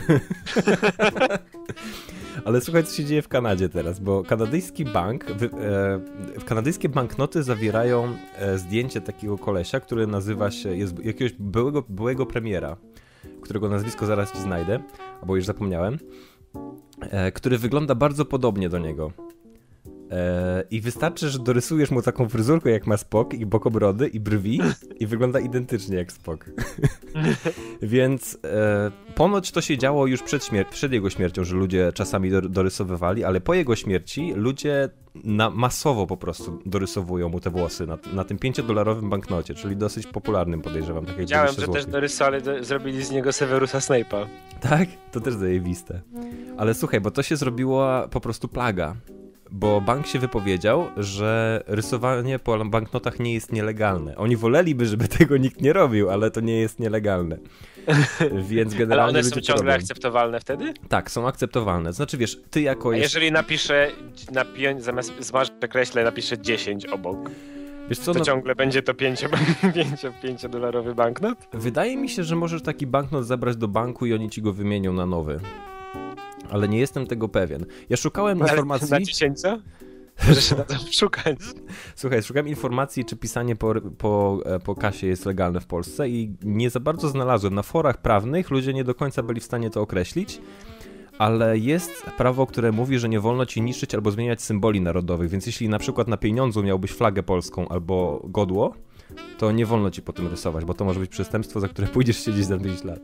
Ale słuchaj, co się dzieje w Kanadzie teraz, bo kanadyjski bank, wy, e, kanadyjskie banknoty zawierają e, zdjęcie takiego kolesia, który nazywa się, jest jakiegoś byłego, byłego premiera, którego nazwisko zaraz ci znajdę, albo już zapomniałem, e, który wygląda bardzo podobnie do niego. E, I wystarczy, że dorysujesz mu taką fryzurkę jak ma Spock i bokobrody i brwi i wygląda identycznie jak Spock. Więc e, ponoć to się działo już przed, śmier- przed jego śmiercią, że ludzie czasami do- dorysowywali, ale po jego śmierci ludzie na- masowo po prostu dorysowują mu te włosy na, na tym pięciodolarowym banknocie, czyli dosyć popularnym, podejrzewam. Tak jak Widziałem, że też dorysowali, do, zrobili z niego Severusa Snape'a. Tak? To też zajebiste. Ale słuchaj, bo to się zrobiła po prostu plaga. Bo bank się wypowiedział, że rysowanie po banknotach nie jest nielegalne. Oni woleliby, żeby tego nikt nie robił, ale to nie jest nielegalne. Więc generalnie ale one ludzie są ciągle robią. akceptowalne wtedy? Tak, są akceptowalne. Znaczy wiesz, ty jako A jest... jeżeli napiszę, napię, zamiast zmarsz kreśle napiszę dziesięć obok, Wiesz co, to no... ciągle będzie to pięciodolarowy banknot? Wydaje mi się, że możesz taki banknot zabrać do banku i oni ci go wymienią na nowy. Ale nie jestem tego pewien. Ja szukałem Ale informacji... na dziesięcia? Może się na to szukać. Słuchaj, szukałem informacji, czy pisanie po, po, po kasie jest legalne w Polsce i nie za bardzo znalazłem. Na forach prawnych ludzie nie do końca byli w stanie to określić, ale jest prawo, które mówi, że nie wolno ci niszczyć albo zmieniać symboli narodowych, więc jeśli na przykład na pieniądzu miałbyś flagę polską albo godło, to nie wolno ci po tym rysować, bo to może być przestępstwo, za które pójdziesz siedzieć za pięć lat.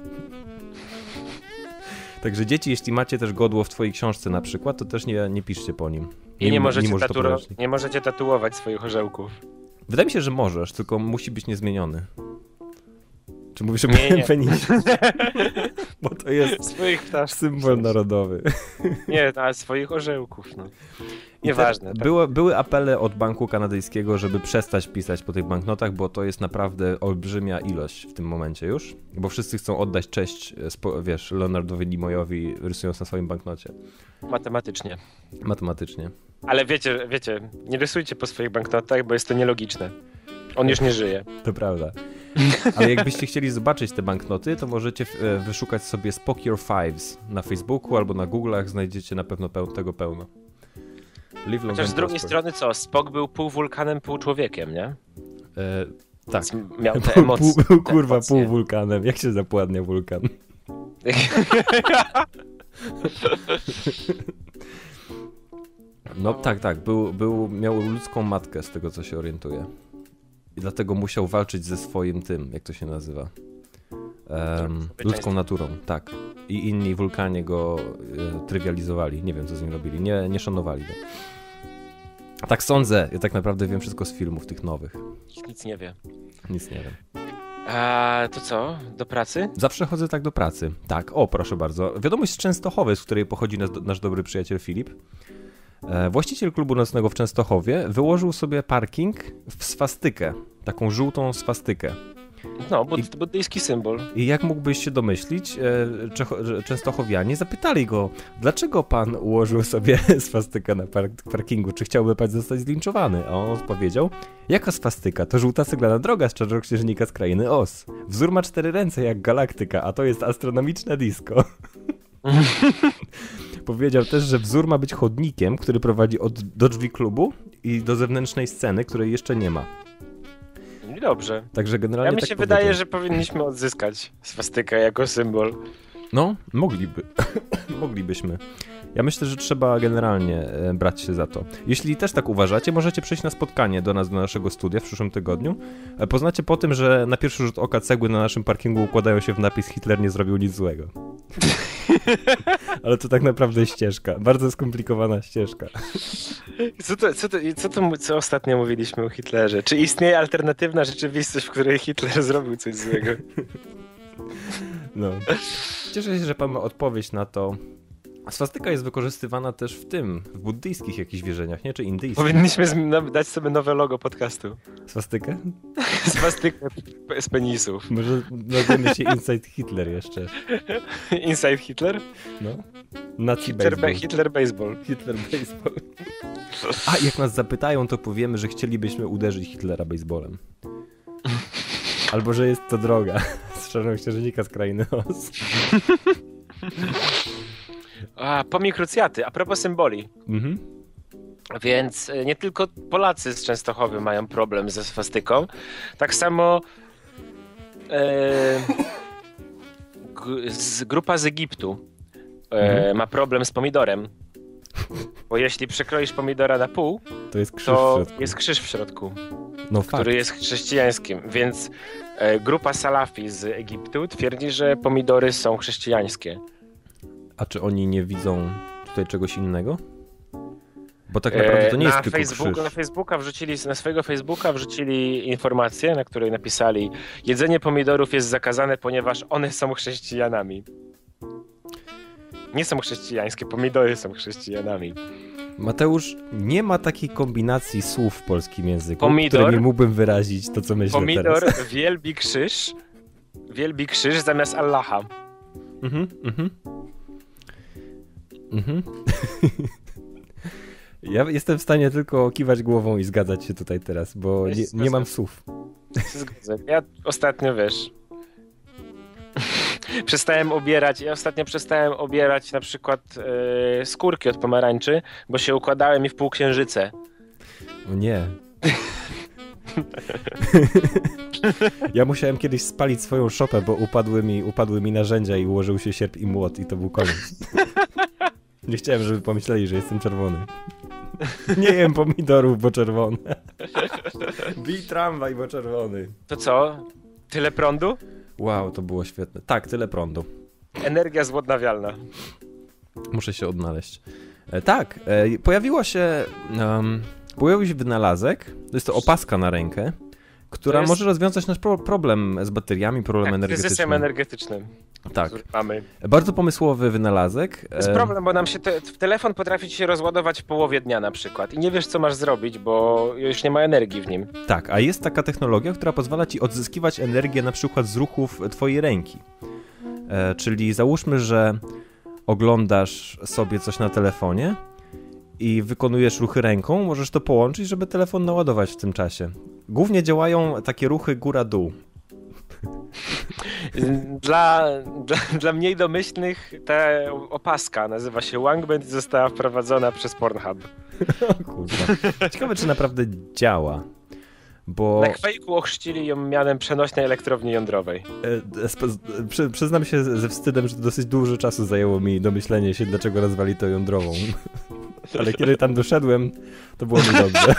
Także dzieci, jeśli macie też godło w twojej książce na przykład, to też nie, nie piszcie po nim. I nie, nie, możecie, nie, taturo- nie możecie tatuować swoich orzełków. Wydaje mi się, że możesz, tylko musi być niezmieniony. Czy mówisz o nie, penisie? Bo to jest swoich ptaszków, symbol narodowy. Nie, ale swoich orzełków, no. Nieważne. Tak. Były, były apele od banku kanadyjskiego, żeby przestać pisać po tych banknotach, bo to jest naprawdę olbrzymia ilość w tym momencie już, bo wszyscy chcą oddać cześć, wiesz, Leonardowi Nimoyowi, rysując na swoim banknocie. Matematycznie. Matematycznie. Ale wiecie, wiecie, nie rysujcie po swoich banknotach, bo jest to nielogiczne. On już nie żyje. To prawda. Ale jakbyście chcieli zobaczyć te banknoty, to możecie wyszukać sobie Spock Your Fives na Facebooku albo na Google'ach, znajdziecie na pewno peł- tego pełno. Live long Chociaż z and drugiej prosper. strony co, Spock był pół wulkanem, pół człowiekiem, nie? E, tak. Miał te Pół, emocje. pół, te kurwa, emocje. pół wulkanem. Jak się zapładnia wulkan? No tak, tak. Był, był, miał ludzką matkę, z tego co się orientuję. I dlatego musiał walczyć ze swoim tym, jak to się nazywa? Um, ludzką naturą, tak. I inni wulkanie go e, trywializowali. Nie wiem, co z nim robili. Nie, nie szanowali go. Tak sądzę. Ja tak naprawdę wiem wszystko z filmów tych nowych. Nic nie wie. Nic nie wiem. A to co? Do pracy? Zawsze chodzę tak do pracy. Tak, o proszę bardzo. Wiadomość z Częstochowy, z której pochodzi nas, nasz dobry przyjaciel Filip. E, właściciel klubu nocnego w Częstochowie wyłożył sobie parking w swastykę. Taką żółtą swastykę. No, bo to buddyjski symbol. I jak mógłbyś się domyślić, e, Czecho- Częstochowianie zapytali go, dlaczego pan ułożył sobie swastykę na park- parkingu? Czy chciałby pan zostać zlinczowany? A on odpowiedział, jaka swastyka? To żółta ceglana droga z czarnoksiężnika z krainy Oz. Wzór ma cztery ręce jak galaktyka, a to jest astronomiczne disco. Powiedział też, że wzór ma być chodnikiem, który prowadzi od, do drzwi klubu i do zewnętrznej sceny, której jeszcze nie ma. I dobrze. Także generalnie Ja mi tak się powiedział. wydaje, że powinniśmy odzyskać swastykę jako symbol. No, mogliby. Moglibyśmy. Ja myślę, że trzeba generalnie e, brać się za to. Jeśli też tak uważacie, możecie przyjść na spotkanie do nas, do naszego studia w przyszłym tygodniu. E, poznacie po tym, że na pierwszy rzut oka cegły na naszym parkingu układają się w napis Hitler nie zrobił nic złego. Ale to tak naprawdę ścieżka. Bardzo skomplikowana ścieżka. Co to, co to, co to co ostatnio mówiliśmy o Hitlerze? Czy istnieje alternatywna rzeczywistość, w której Hitler zrobił coś złego? No. Cieszę się, że pan ma odpowiedź na to. Swastyka jest wykorzystywana też w tym, w buddyjskich jakichś wierzeniach, nie? Czy indyjskich? Powinniśmy zm- dać sobie nowe logo podcastu. Swastykę? Swastykę z penisów. Może nazwiemy się Inside Hitler jeszcze. Inside Hitler? No. Nazi Hitler, baseball. be- Hitler Baseball. Hitler baseball. A, jak nas zapytają, to powiemy, że chcielibyśmy uderzyć Hitlera baseballem. Albo, że jest to droga. Z czarnego księżnika z krainy Oz. A, pomnik Krucjaty. A propos symboli. Mhm. Więc nie tylko Polacy z Częstochowy mają problem ze swastyką. Tak samo e, g- z, grupa z Egiptu e, Mhm. ma problem z pomidorem. Bo jeśli przekroisz pomidora na pół, To jest krzyż w to środku. jest krzyż w środku, No fakt. który jest chrześcijańskim. Więc e, grupa Salafi z Egiptu twierdzi, że pomidory są chrześcijańskie. A czy oni nie widzą tutaj czegoś innego? Bo tak naprawdę to nie na jest tylko Facebook, krzyż. Na Facebooka wrzucili, na swojego Facebooka wrzucili informację, na której napisali: jedzenie pomidorów jest zakazane, ponieważ one są chrześcijanami. Nie są chrześcijańskie, pomidory są chrześcijanami. Mateusz, nie ma takiej kombinacji słów w polskim języku, Pomidor, którymi mógłbym wyrazić to, co myślę Pomidor teraz. wielbi krzyż, wielbi krzyż zamiast Allaha. Mhm, mhm. Mhm. Ja jestem w stanie tylko kiwać głową i zgadzać się tutaj teraz, bo nie, nie mam słów. Zgodzę. Ja ostatnio, wiesz, przestałem obierać, ja ostatnio przestałem obierać na przykład e, skórki od pomarańczy, bo się układały mi w półksiężyce. O nie. Ja musiałem kiedyś spalić swoją szopę, bo upadły mi, upadły mi narzędzia i ułożył się sierp i młot i to był koniec. Nie chciałem, żeby pomyśleli, że jestem czerwony. Nie jem pomidorów, bo czerwone. Bij tramwaj, bo czerwony. To co? Tyle prądu? Wow, to było świetne. Tak, tyle prądu. Energia złodnawialna. Muszę się odnaleźć. E, tak, e, pojawiła się... Um, pojawił się wynalazek. To jest to opaska na rękę, która jest... może rozwiązać nasz pro- problem z bateriami, problem tak, energetycznym. kryzysem energetycznym. Tak. Mamy. Bardzo pomysłowy wynalazek. To jest problem, bo nam się te, telefon potrafi ci się rozładować w połowie dnia na przykład i nie wiesz, co masz zrobić, bo już nie ma energii w nim. Tak, a jest taka technologia, która pozwala ci odzyskiwać energię na przykład z ruchów twojej ręki. E, czyli załóżmy, że oglądasz sobie coś na telefonie i wykonujesz ruchy ręką, możesz to połączyć, żeby telefon naładować w tym czasie. Głównie działają takie ruchy góra-dół. Dla, dla, dla mniej domyślnych ta opaska nazywa się Wangband i została wprowadzona przez Pornhub. O kurwa. Ciekawe, czy naprawdę działa. Bo... Na Quake'u ochrzcili ją mianem przenośnej elektrowni jądrowej. E, sp- przy, przyznam się ze wstydem, że dosyć dużo czasu zajęło mi domyślenie się, dlaczego nazwali to jądrową. Ale kiedy tam doszedłem, to było mi dobrze.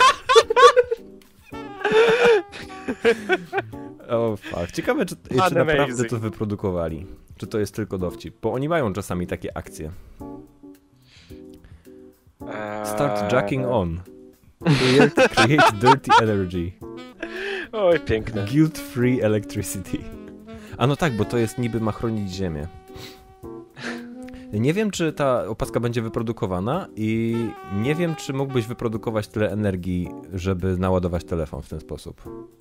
O fuck. Ciekawe, czy, czy naprawdę amazing. to wyprodukowali. Czy to jest tylko dowcip. Bo oni mają czasami takie akcje. Start jacking on. Create, create dirty energy. Oj, piękne. Guilt-free electricity. A no tak, bo to jest niby ma chronić ziemię. Nie wiem, czy ta opaska będzie wyprodukowana i nie wiem, czy mógłbyś wyprodukować tyle energii, żeby naładować telefon w ten sposób.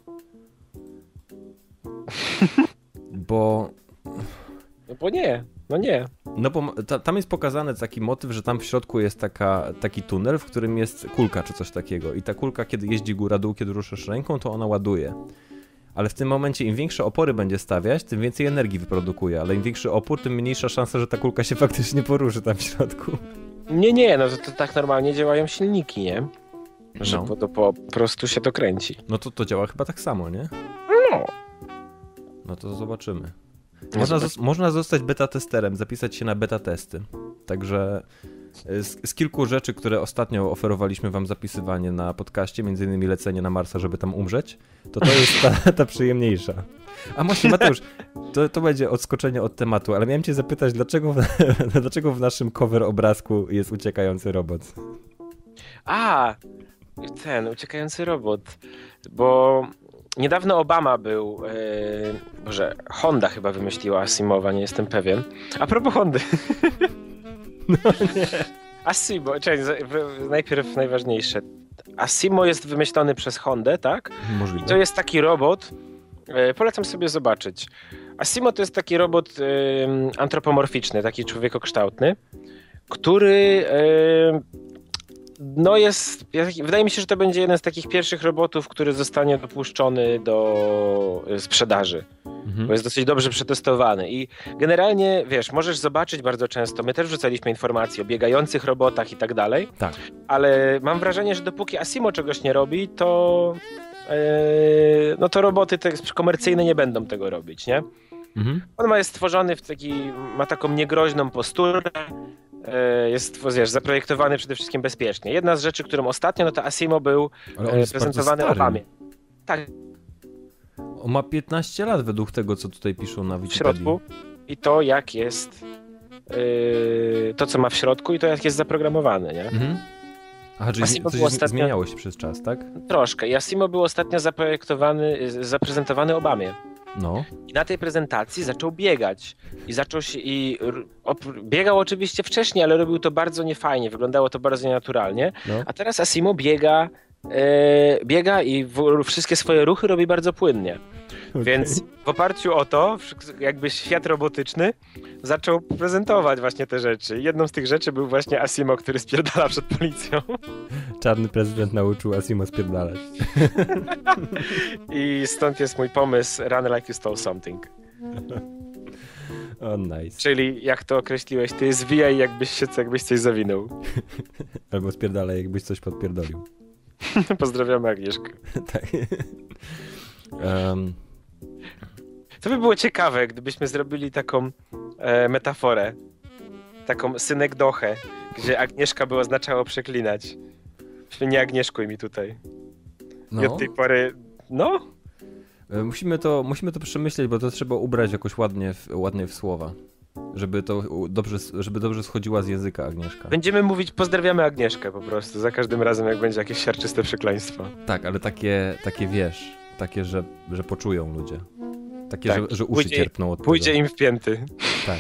Bo... No bo nie, no nie. No bo ta, tam jest pokazany taki motyw, że tam w środku jest taka, taki tunel, w którym jest kulka czy coś takiego. I ta kulka, kiedy jeździ góra-dół, kiedy ruszasz ręką, to ona ładuje. Ale w tym momencie im większe opory będzie stawiać, tym więcej energii wyprodukuje. Ale im większy opór, tym mniejsza szansa, że ta kulka się faktycznie poruszy tam w środku. Nie, nie, no to, to tak normalnie działają silniki, nie? Że No. po, to po prostu się to kręci. No to to działa chyba tak samo, nie? No. No to zobaczymy. Można, zos- można zostać beta testerem, zapisać się na beta testy. Także Z, z kilku rzeczy, które ostatnio oferowaliśmy wam zapisywanie na podcaście, między innymi lecenie na Marsa, żeby tam umrzeć, to to jest ta, ta przyjemniejsza. A właśnie, Mateusz, to, to będzie odskoczenie od tematu, ale miałem cię zapytać, dlaczego w, dlaczego w naszym cover obrazku jest uciekający robot? A, ten uciekający robot, bo niedawno Obama był, yy, Boże, Honda chyba wymyśliła Asimowa, nie jestem pewien. A propos Hondy. No nie. Asimo, czekaj, najpierw najważniejsze. Asimo jest wymyślony przez Hondę, tak? Możliwe. I to jest taki robot, yy, polecam sobie zobaczyć. Asimo to jest taki robot yy, antropomorficzny, taki człowiekokształtny, który... Yy, No jest, wydaje mi się, że to będzie jeden z takich pierwszych robotów, który zostanie dopuszczony do sprzedaży, mhm. bo jest dosyć dobrze przetestowany i generalnie, wiesz, możesz zobaczyć bardzo często, my też wrzucaliśmy informacje o biegających robotach i tak dalej, tak. ale mam wrażenie, że dopóki Asimo czegoś nie robi, to yy, no to roboty te komercyjne nie będą tego robić, nie? Mhm. On ma jest stworzony w taki, ma taką niegroźną posturę, jest, wiesz, zaprojektowany przede wszystkim bezpiecznie. Jedna z rzeczy, którą ostatnio, no to Asimo był prezentowany Obamie. Tak. On ma piętnaście lat według tego, co tutaj piszą na Wikipedii. W środku i to jak jest yy, to, co ma w środku i to jak jest zaprogramowany, nie? Mhm. Aha, czyli Asimo coś ostatnio... zmieniało się przez czas, tak? Troszkę. I Asimo był ostatnio zaprojektowany, zaprezentowany Obamie. No. I na tej prezentacji zaczął biegać. I zaczął się. I op- biegał oczywiście wcześniej, ale robił to bardzo niefajnie. Wyglądało to bardzo nienaturalnie. No. A teraz Asimo biega, e, biega i w, wszystkie swoje ruchy robi bardzo płynnie. Okay. Więc w oparciu o to, jakby świat robotyczny zaczął prezentować właśnie te rzeczy. Jedną z tych rzeczy był właśnie Asimo, który spierdala przed policją. Czarny prezydent nauczył Asimo spierdalać. I stąd jest mój pomysł Run like you stole something. O, oh, nice. Czyli jak to określiłeś, ty zwijaj jakbyś się jakbyś coś zawinął. Albo spierdalaj jakbyś coś podpierdolił. Pozdrawiamy Agnieszkę. Tak. Um. To by było ciekawe, gdybyśmy zrobili taką e, metaforę, taką synekdochę, gdzie Agnieszka by oznaczało przeklinać. Nie Agnieszkuj mi tutaj. No. I od tej pory, no. Musimy to, musimy to przemyśleć, bo to trzeba ubrać jakoś ładnie w, ładnie w słowa. Żeby to dobrze, żeby dobrze schodziła z języka Agnieszka. Będziemy mówić pozdrawiamy Agnieszkę po prostu, za każdym razem jak będzie jakieś siarczyste przekleństwo. Tak, ale takie, takie wiesz, takie, że, że poczują ludzie. Takie, tak, że, że uszy pójdzie, cierpną od pójdzie tego. im w pięty. Tak.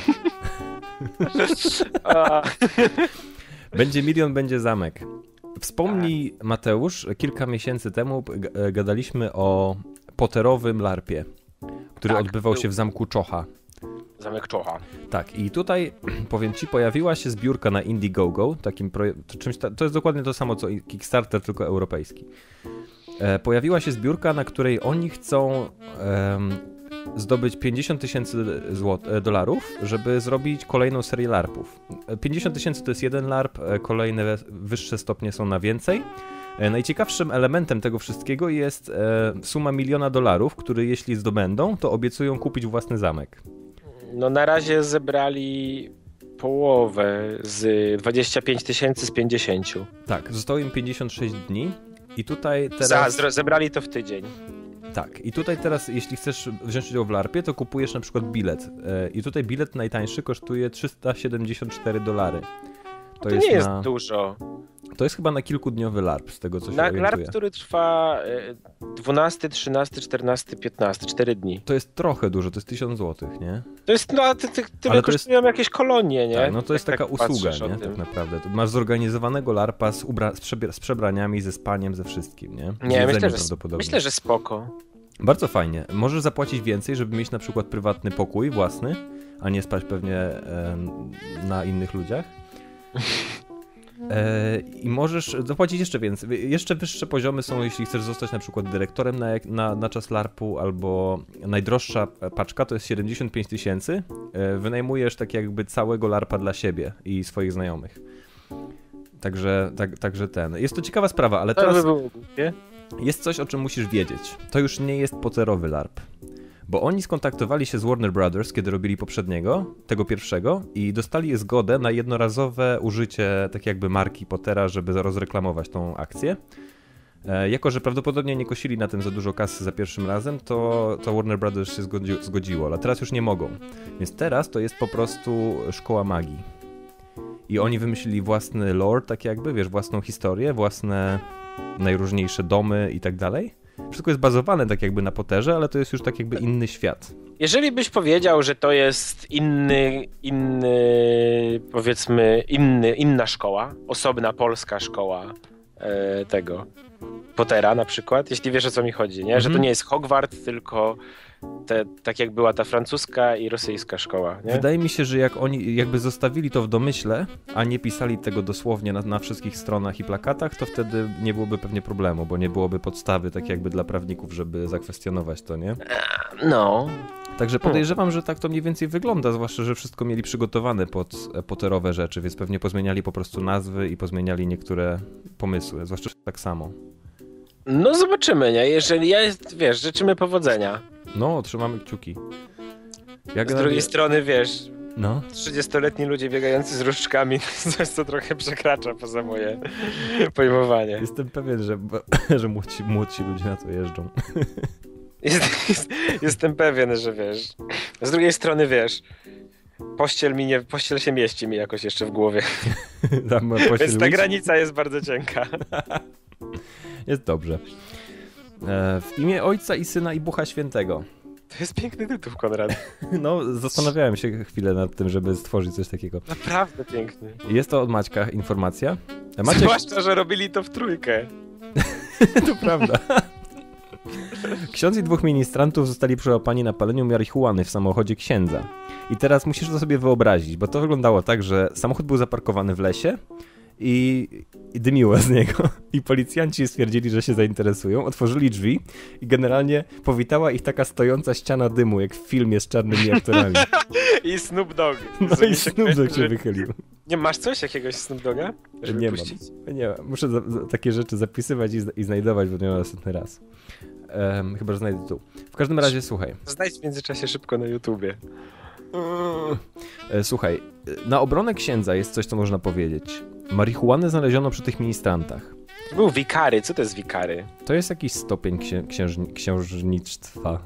Będzie milion, będzie zamek. Wspomnij, Mateusz, kilka miesięcy temu g- gadaliśmy o Potterowym larpie, który tak, odbywał był... się w zamku Czocha. Zamek Czocha. Tak, i tutaj, powiem ci, pojawiła się zbiórka na Indiegogo, takim proje- to, czymś ta- to jest dokładnie to samo co Kickstarter, tylko europejski. E, pojawiła się zbiórka, na której oni chcą em, zdobyć pięćdziesiąt tysięcy dolarów, żeby zrobić kolejną serię larpów. pięćdziesiąt tysięcy to jest jeden larp, kolejne wyższe stopnie są na więcej. Najciekawszym elementem tego wszystkiego jest suma miliona dolarów, który jeśli zdobędą, to obiecują kupić własny zamek. No na razie zebrali połowę z dwadzieścia pięć tysięcy z pięćdziesięciu. Tak, zostało im pięćdziesiąt sześć dni i tutaj teraz... Za, zebrali to w tydzień. Tak, i tutaj teraz, jeśli chcesz wziąć udział w larpie, to kupujesz na przykład bilet. I tutaj bilet najtańszy kosztuje trzysta siedemdziesiąt cztery dolary. To, to jest nie jest na... dużo. To jest chyba na kilkudniowy larp, z tego co się na orientuję. Larp, który trwa dwunasty, trzynasty, czternasty, piętnasty, cztery dni. To jest trochę dużo, to jest tysiąc złotych, nie? To jest, no, ty, ty, tyle kosztują jest... jakieś kolonie, nie? Tak, no to jest tak, taka tak usługa, nie? Tak naprawdę. Masz zorganizowanego larpa z, ubra... z, przebra... z przebraniami, ze spaniem, ze wszystkim, nie? Z nie, myślę że, myślę, że spoko. Bardzo fajnie. Możesz zapłacić więcej, żeby mieć na przykład prywatny pokój własny, a nie spać pewnie e, na innych ludziach. E, I możesz zapłacić jeszcze więcej. Jeszcze wyższe poziomy są, jeśli chcesz zostać na przykład dyrektorem na, na, na czas larpu, albo najdroższa paczka to jest siedemdziesiąt pięć tysięcy. E, wynajmujesz tak jakby całego larpa dla siebie i swoich znajomych. Także, tak, także ten. Jest to ciekawa sprawa, ale teraz jest coś, o czym musisz wiedzieć. To już nie jest Potterowy larp. Bo oni skontaktowali się z Warner Brothers, kiedy robili poprzedniego, tego pierwszego i dostali zgodę na jednorazowe użycie tak jakby marki Pottera, żeby rozreklamować tą akcję. E, jako, że prawdopodobnie nie kosili na tym za dużo kasy za pierwszym razem, to, to Warner Brothers się zgodzi, zgodziło, ale teraz już nie mogą. Więc teraz to jest po prostu szkoła magii. I oni wymyślili własny lore, tak jakby, wiesz, własną historię, własne najróżniejsze domy i tak dalej. Wszystko jest bazowane tak jakby na Potterze, ale to jest już tak jakby inny świat. Jeżeli byś powiedział, że to jest inny, inny, powiedzmy, inny, inna szkoła, osobna polska szkoła e, tego Pottera na przykład, jeśli wiesz, o co mi chodzi, nie? Że to nie jest Hogwart, tylko te, tak jak była ta francuska i rosyjska szkoła, nie? Wydaje mi się, że jak oni jakby zostawili to w domyśle, a nie pisali tego dosłownie na, na wszystkich stronach i plakatach, to wtedy nie byłoby pewnie problemu, bo nie byłoby podstawy tak jakby dla prawników, żeby zakwestionować to, nie? No. Także podejrzewam, że tak to mniej więcej wygląda, zwłaszcza, że wszystko mieli przygotowane pod Potterowe rzeczy, więc pewnie pozmieniali po prostu nazwy i pozmieniali niektóre pomysły, zwłaszcza tak samo. No zobaczymy, nie? Jeżeli jest, wiesz, życzymy powodzenia. No, trzymamy kciuki. Jak z drugiej strony, wiesz, no? trzydziestoletni ludzie biegający z różdżkami, coś co trochę przekracza poza moje pojmowanie. Jestem pewien, że, że młodsi, młodsi ludzie na to jeżdżą. Jest, jest, jestem pewien, że wiesz. Z drugiej strony, wiesz, pościel mi nie, pościel się mieści mi jakoś jeszcze w głowie. Tam Więc ta granica jest bardzo cienka. Jest dobrze. E, w imię Ojca i Syna i Ducha Świętego. To jest piękny tytuł, Konrad. No, zastanawiałem się chwilę nad tym, żeby stworzyć coś takiego. Naprawdę piękny. Jest to od Maćka informacja. Maciek... Zwłaszcza, że robili to w trójkę. To prawda. Ksiądz i dwóch ministrantów zostali przyłapani na paleniu marihuany w samochodzie księdza. I teraz musisz to sobie wyobrazić, bo to wyglądało tak, że samochód był zaparkowany w lesie i, i dymiło z niego. I policjanci stwierdzili, że się zainteresują, otworzyli drzwi i generalnie powitała ich taka stojąca ściana dymu, jak w filmie z czarnymi aktorami. I Snoop Dogg. No i Snoop Dogg się wychylił. Nie masz coś jakiegoś Snoop Dogga? Żeby nie puścić? mam. Nie mam. Muszę za, za, takie rzeczy zapisywać i, zna, i znajdować, bo nie mam następny raz. Um, chyba, że znajdę tu. W każdym razie, słuchaj. Znajdź w międzyczasie szybko na YouTubie. E, słuchaj, na obronę księdza jest coś, co można powiedzieć. Marihuanę znaleziono przy tych ministrantach. Był wikary. Co to jest wikary? To jest jakiś stopień księ, księżni, księżnicztwa.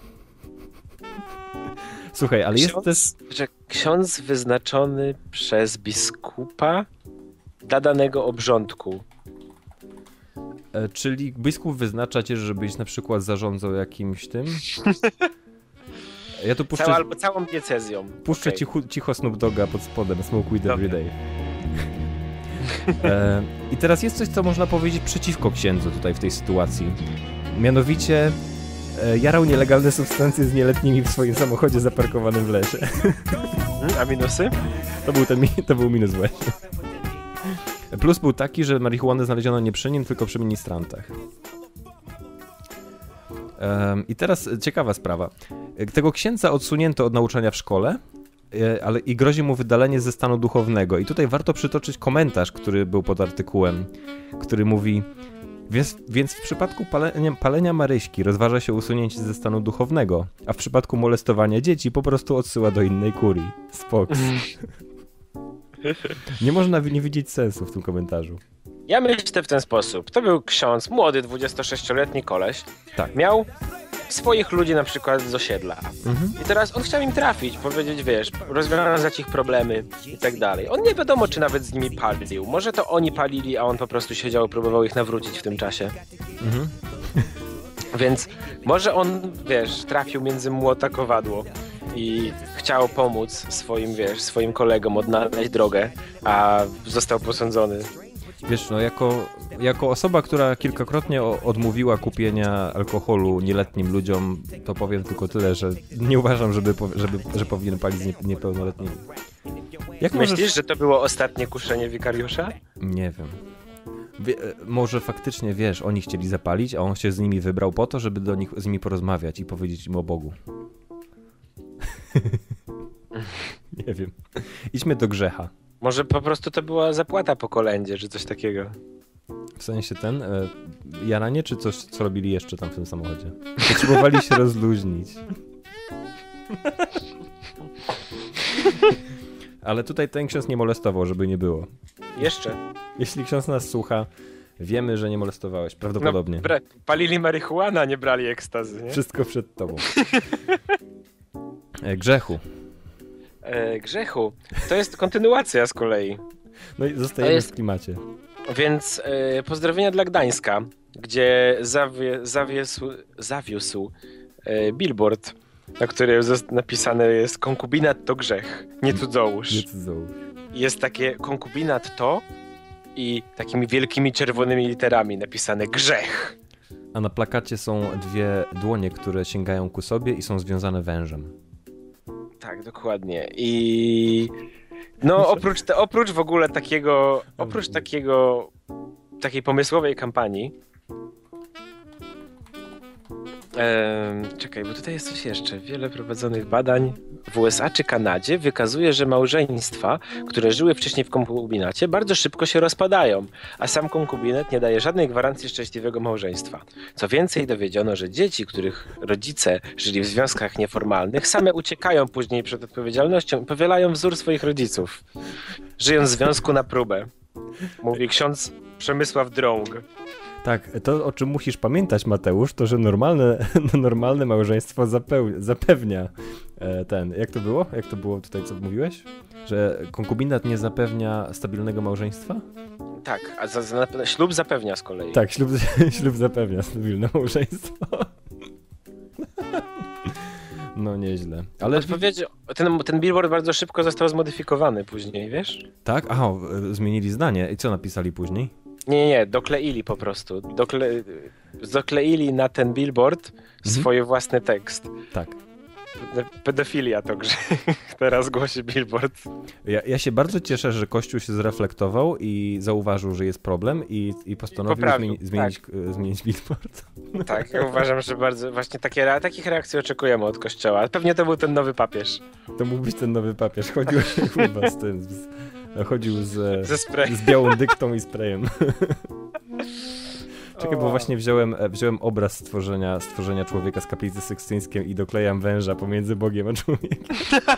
Słuchaj, ale ksiądz, jest też... Że ksiądz wyznaczony przez biskupa dla danego obrządku. E, czyli biskup wyznacza cię, żebyś na przykład zarządzał jakimś tym? Ja tu puszczę... Cała, albo całą diecezją. Puszczę okay. cicho, cicho Snoop Dogga pod spodem. Smoke weed every day. E, I teraz jest coś, co można powiedzieć przeciwko księdzu tutaj w tej sytuacji. Mianowicie e, jarał nielegalne substancje z nieletnimi w swoim samochodzie zaparkowanym w lesie. A minusy? To był, ten, to był minus właśnie. Plus był taki, że marihuanę znaleziono nie przy nim, tylko przy ministrantach. Um, I teraz ciekawa sprawa. Tego księdza odsunięto od nauczania w szkole, ale i grozi mu wydalenie ze stanu duchownego. I tutaj warto przytoczyć komentarz, który był pod artykułem, który mówi: więc, więc w przypadku palenia, palenia Maryśki rozważa się usunięcie ze stanu duchownego, a w przypadku molestowania dzieci po prostu odsyła do innej kurii. Spoko. Nie można nie widzieć sensu w tym komentarzu. Ja myślę w ten sposób. To był ksiądz, młody, dwudziestosześcioletni koleś. Tak. Miał swoich ludzi na przykład z osiedla. Mhm. I teraz on chciał im trafić, powiedzieć, wiesz, rozwiązać ich problemy i tak dalej. On nie wiadomo, czy nawet z nimi palił. Może to oni palili, a on po prostu siedział i próbował ich nawrócić w tym czasie. Mhm. Więc może on, wiesz, trafił między młot a kowadło i chciał pomóc swoim, wiesz, swoim kolegom odnaleźć drogę, a został posądzony. Wiesz, no jako, jako osoba, która kilkakrotnie odmówiła kupienia alkoholu nieletnim ludziom, to powiem tylko tyle, że nie uważam, żeby, żeby, że powinien palić z nie, niepełnoletnimi. Jak Myślisz, możesz... że to było ostatnie kuszenie wikariusza? Nie wiem. Wie, może faktycznie, wiesz, oni chcieli zapalić, a on się z nimi wybrał po to, żeby do nich, z nimi porozmawiać i powiedzieć im o Bogu. Nie wiem. Idźmy do grzecha. Może po prostu to była zapłata po kolędzie, czy coś takiego. W sensie ten, e, jaranie, czy coś, co robili jeszcze tam w tym samochodzie? Potrzebowali się rozluźnić. Ale tutaj ten ksiądz nie molestował, żeby nie było. Jeszcze. Jeśli ksiądz nas słucha, wiemy, że nie molestowałeś, prawdopodobnie. No, bra- palili marihuanę, a nie brali ekstazy, nie? Wszystko przed tobą. E, grzechu. E, grzechu. To jest kontynuacja z kolei. No i zostajemy jest... w klimacie. Więc e, pozdrowienia dla Gdańska, gdzie zawie, zawiesł, zawiózł e, billboard, na którym napisane jest konkubinat to grzech, nie cudzołóż. Nie cudzołóż. Jest takie konkubinat to i takimi wielkimi czerwonymi literami napisane grzech. A na plakacie są dwie dłonie, które sięgają ku sobie i są związane wężem. Tak, dokładnie. I no oprócz, te, oprócz w ogóle takiego, oprócz takiego, takiej pomysłowej kampanii, Ehm, czekaj, bo tutaj jest coś jeszcze. Wiele prowadzonych badań w U S A czy Kanadzie wykazuje, że małżeństwa, które żyły wcześniej w konkubinacie, bardzo szybko się rozpadają, a sam konkubinat nie daje żadnej gwarancji szczęśliwego małżeństwa. Co więcej, dowiedziono, że dzieci, których rodzice żyli w związkach nieformalnych, same uciekają później przed odpowiedzialnością i powielają wzór swoich rodziców, żyjąc w związku na próbę. Mówi ksiądz Przemysław Drąg. Tak, to o czym musisz pamiętać, Mateusz, to że normalne, normalne małżeństwo zapeł- zapewnia e, ten, jak to było? Jak to było tutaj, co mówiłeś? Że konkubinat nie zapewnia stabilnego małżeństwa? Tak, a za, za, ślub zapewnia z kolei. Tak, ślub, ślub zapewnia stabilne małżeństwo. No nieźle. Ale Odpowiedź, ten, ten billboard bardzo szybko został zmodyfikowany później, wiesz? tak? Aha, zmienili zdanie. I co napisali później? Nie, nie, nie, dokleili po prostu. Dokle... Dokleili na ten billboard mhm. swój własny tekst. Tak. Pedofilia to grzech. Teraz głosi billboard. Ja, ja się bardzo cieszę, że Kościół się zreflektował i zauważył, że jest problem i, i postanowił Poprawił, zmieni- zmienić, tak. zmienić billboard. Tak, ja uważam, że bardzo właśnie takie, takich reakcji oczekujemy od Kościoła. Pewnie to był ten nowy papież. To mógł być ten nowy papież. Chodził chyba z tym, z, chodził z, Ze spray. z białą dyktą i sprayem. Czekaj, bo właśnie wziąłem, wziąłem obraz stworzenia, stworzenia człowieka z kaplicy sykstyńskiej i doklejam węża pomiędzy Bogiem a człowiekiem.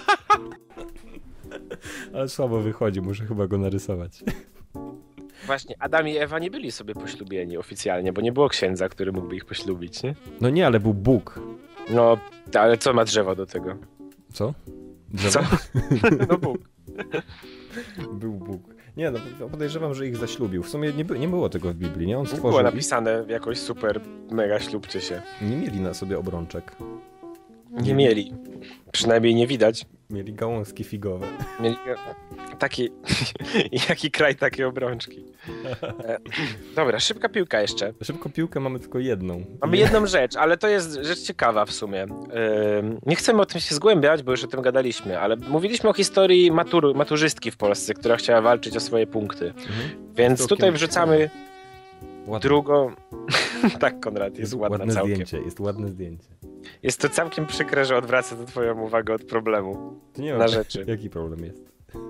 Ale słabo wychodzi, muszę chyba go narysować. Właśnie, Adam i Ewa nie byli sobie poślubieni oficjalnie, bo nie było księdza, który mógłby ich poślubić, nie? No nie, ale był Bóg. No, ale co ma drzewo do tego? Co? Drzewo? Co? No Bóg. Był Bóg. Nie, no podejrzewam, że ich zaślubił. W sumie nie, by, nie było tego w Biblii, nie? On stworzył... Było napisane jakoś super, mega ślubcie się. Nie mieli na sobie obrączek. Nie mieli. Przynajmniej nie widać. Mieli gałązki figowe. Mieli taki... Jaki kraj, takie obrączki. Dobra, szybka piłka jeszcze. Szybko piłkę mamy tylko jedną. Mamy jedną rzecz, ale to jest rzecz ciekawa w sumie. Nie chcemy o tym się zgłębiać, bo już o tym gadaliśmy, ale mówiliśmy o historii matur, maturzystki w Polsce, która chciała walczyć o swoje punkty. Mhm. Więc tutaj wrzucamy ładne. drugą... Tak, Konrad, jest, jest ładna ładne całkiem. Zdjęcie, jest ładne zdjęcie. Jest to całkiem przykre, że odwraca to twoją uwagę od problemu. Nie na wiem, rzeczy. Jaki problem jest?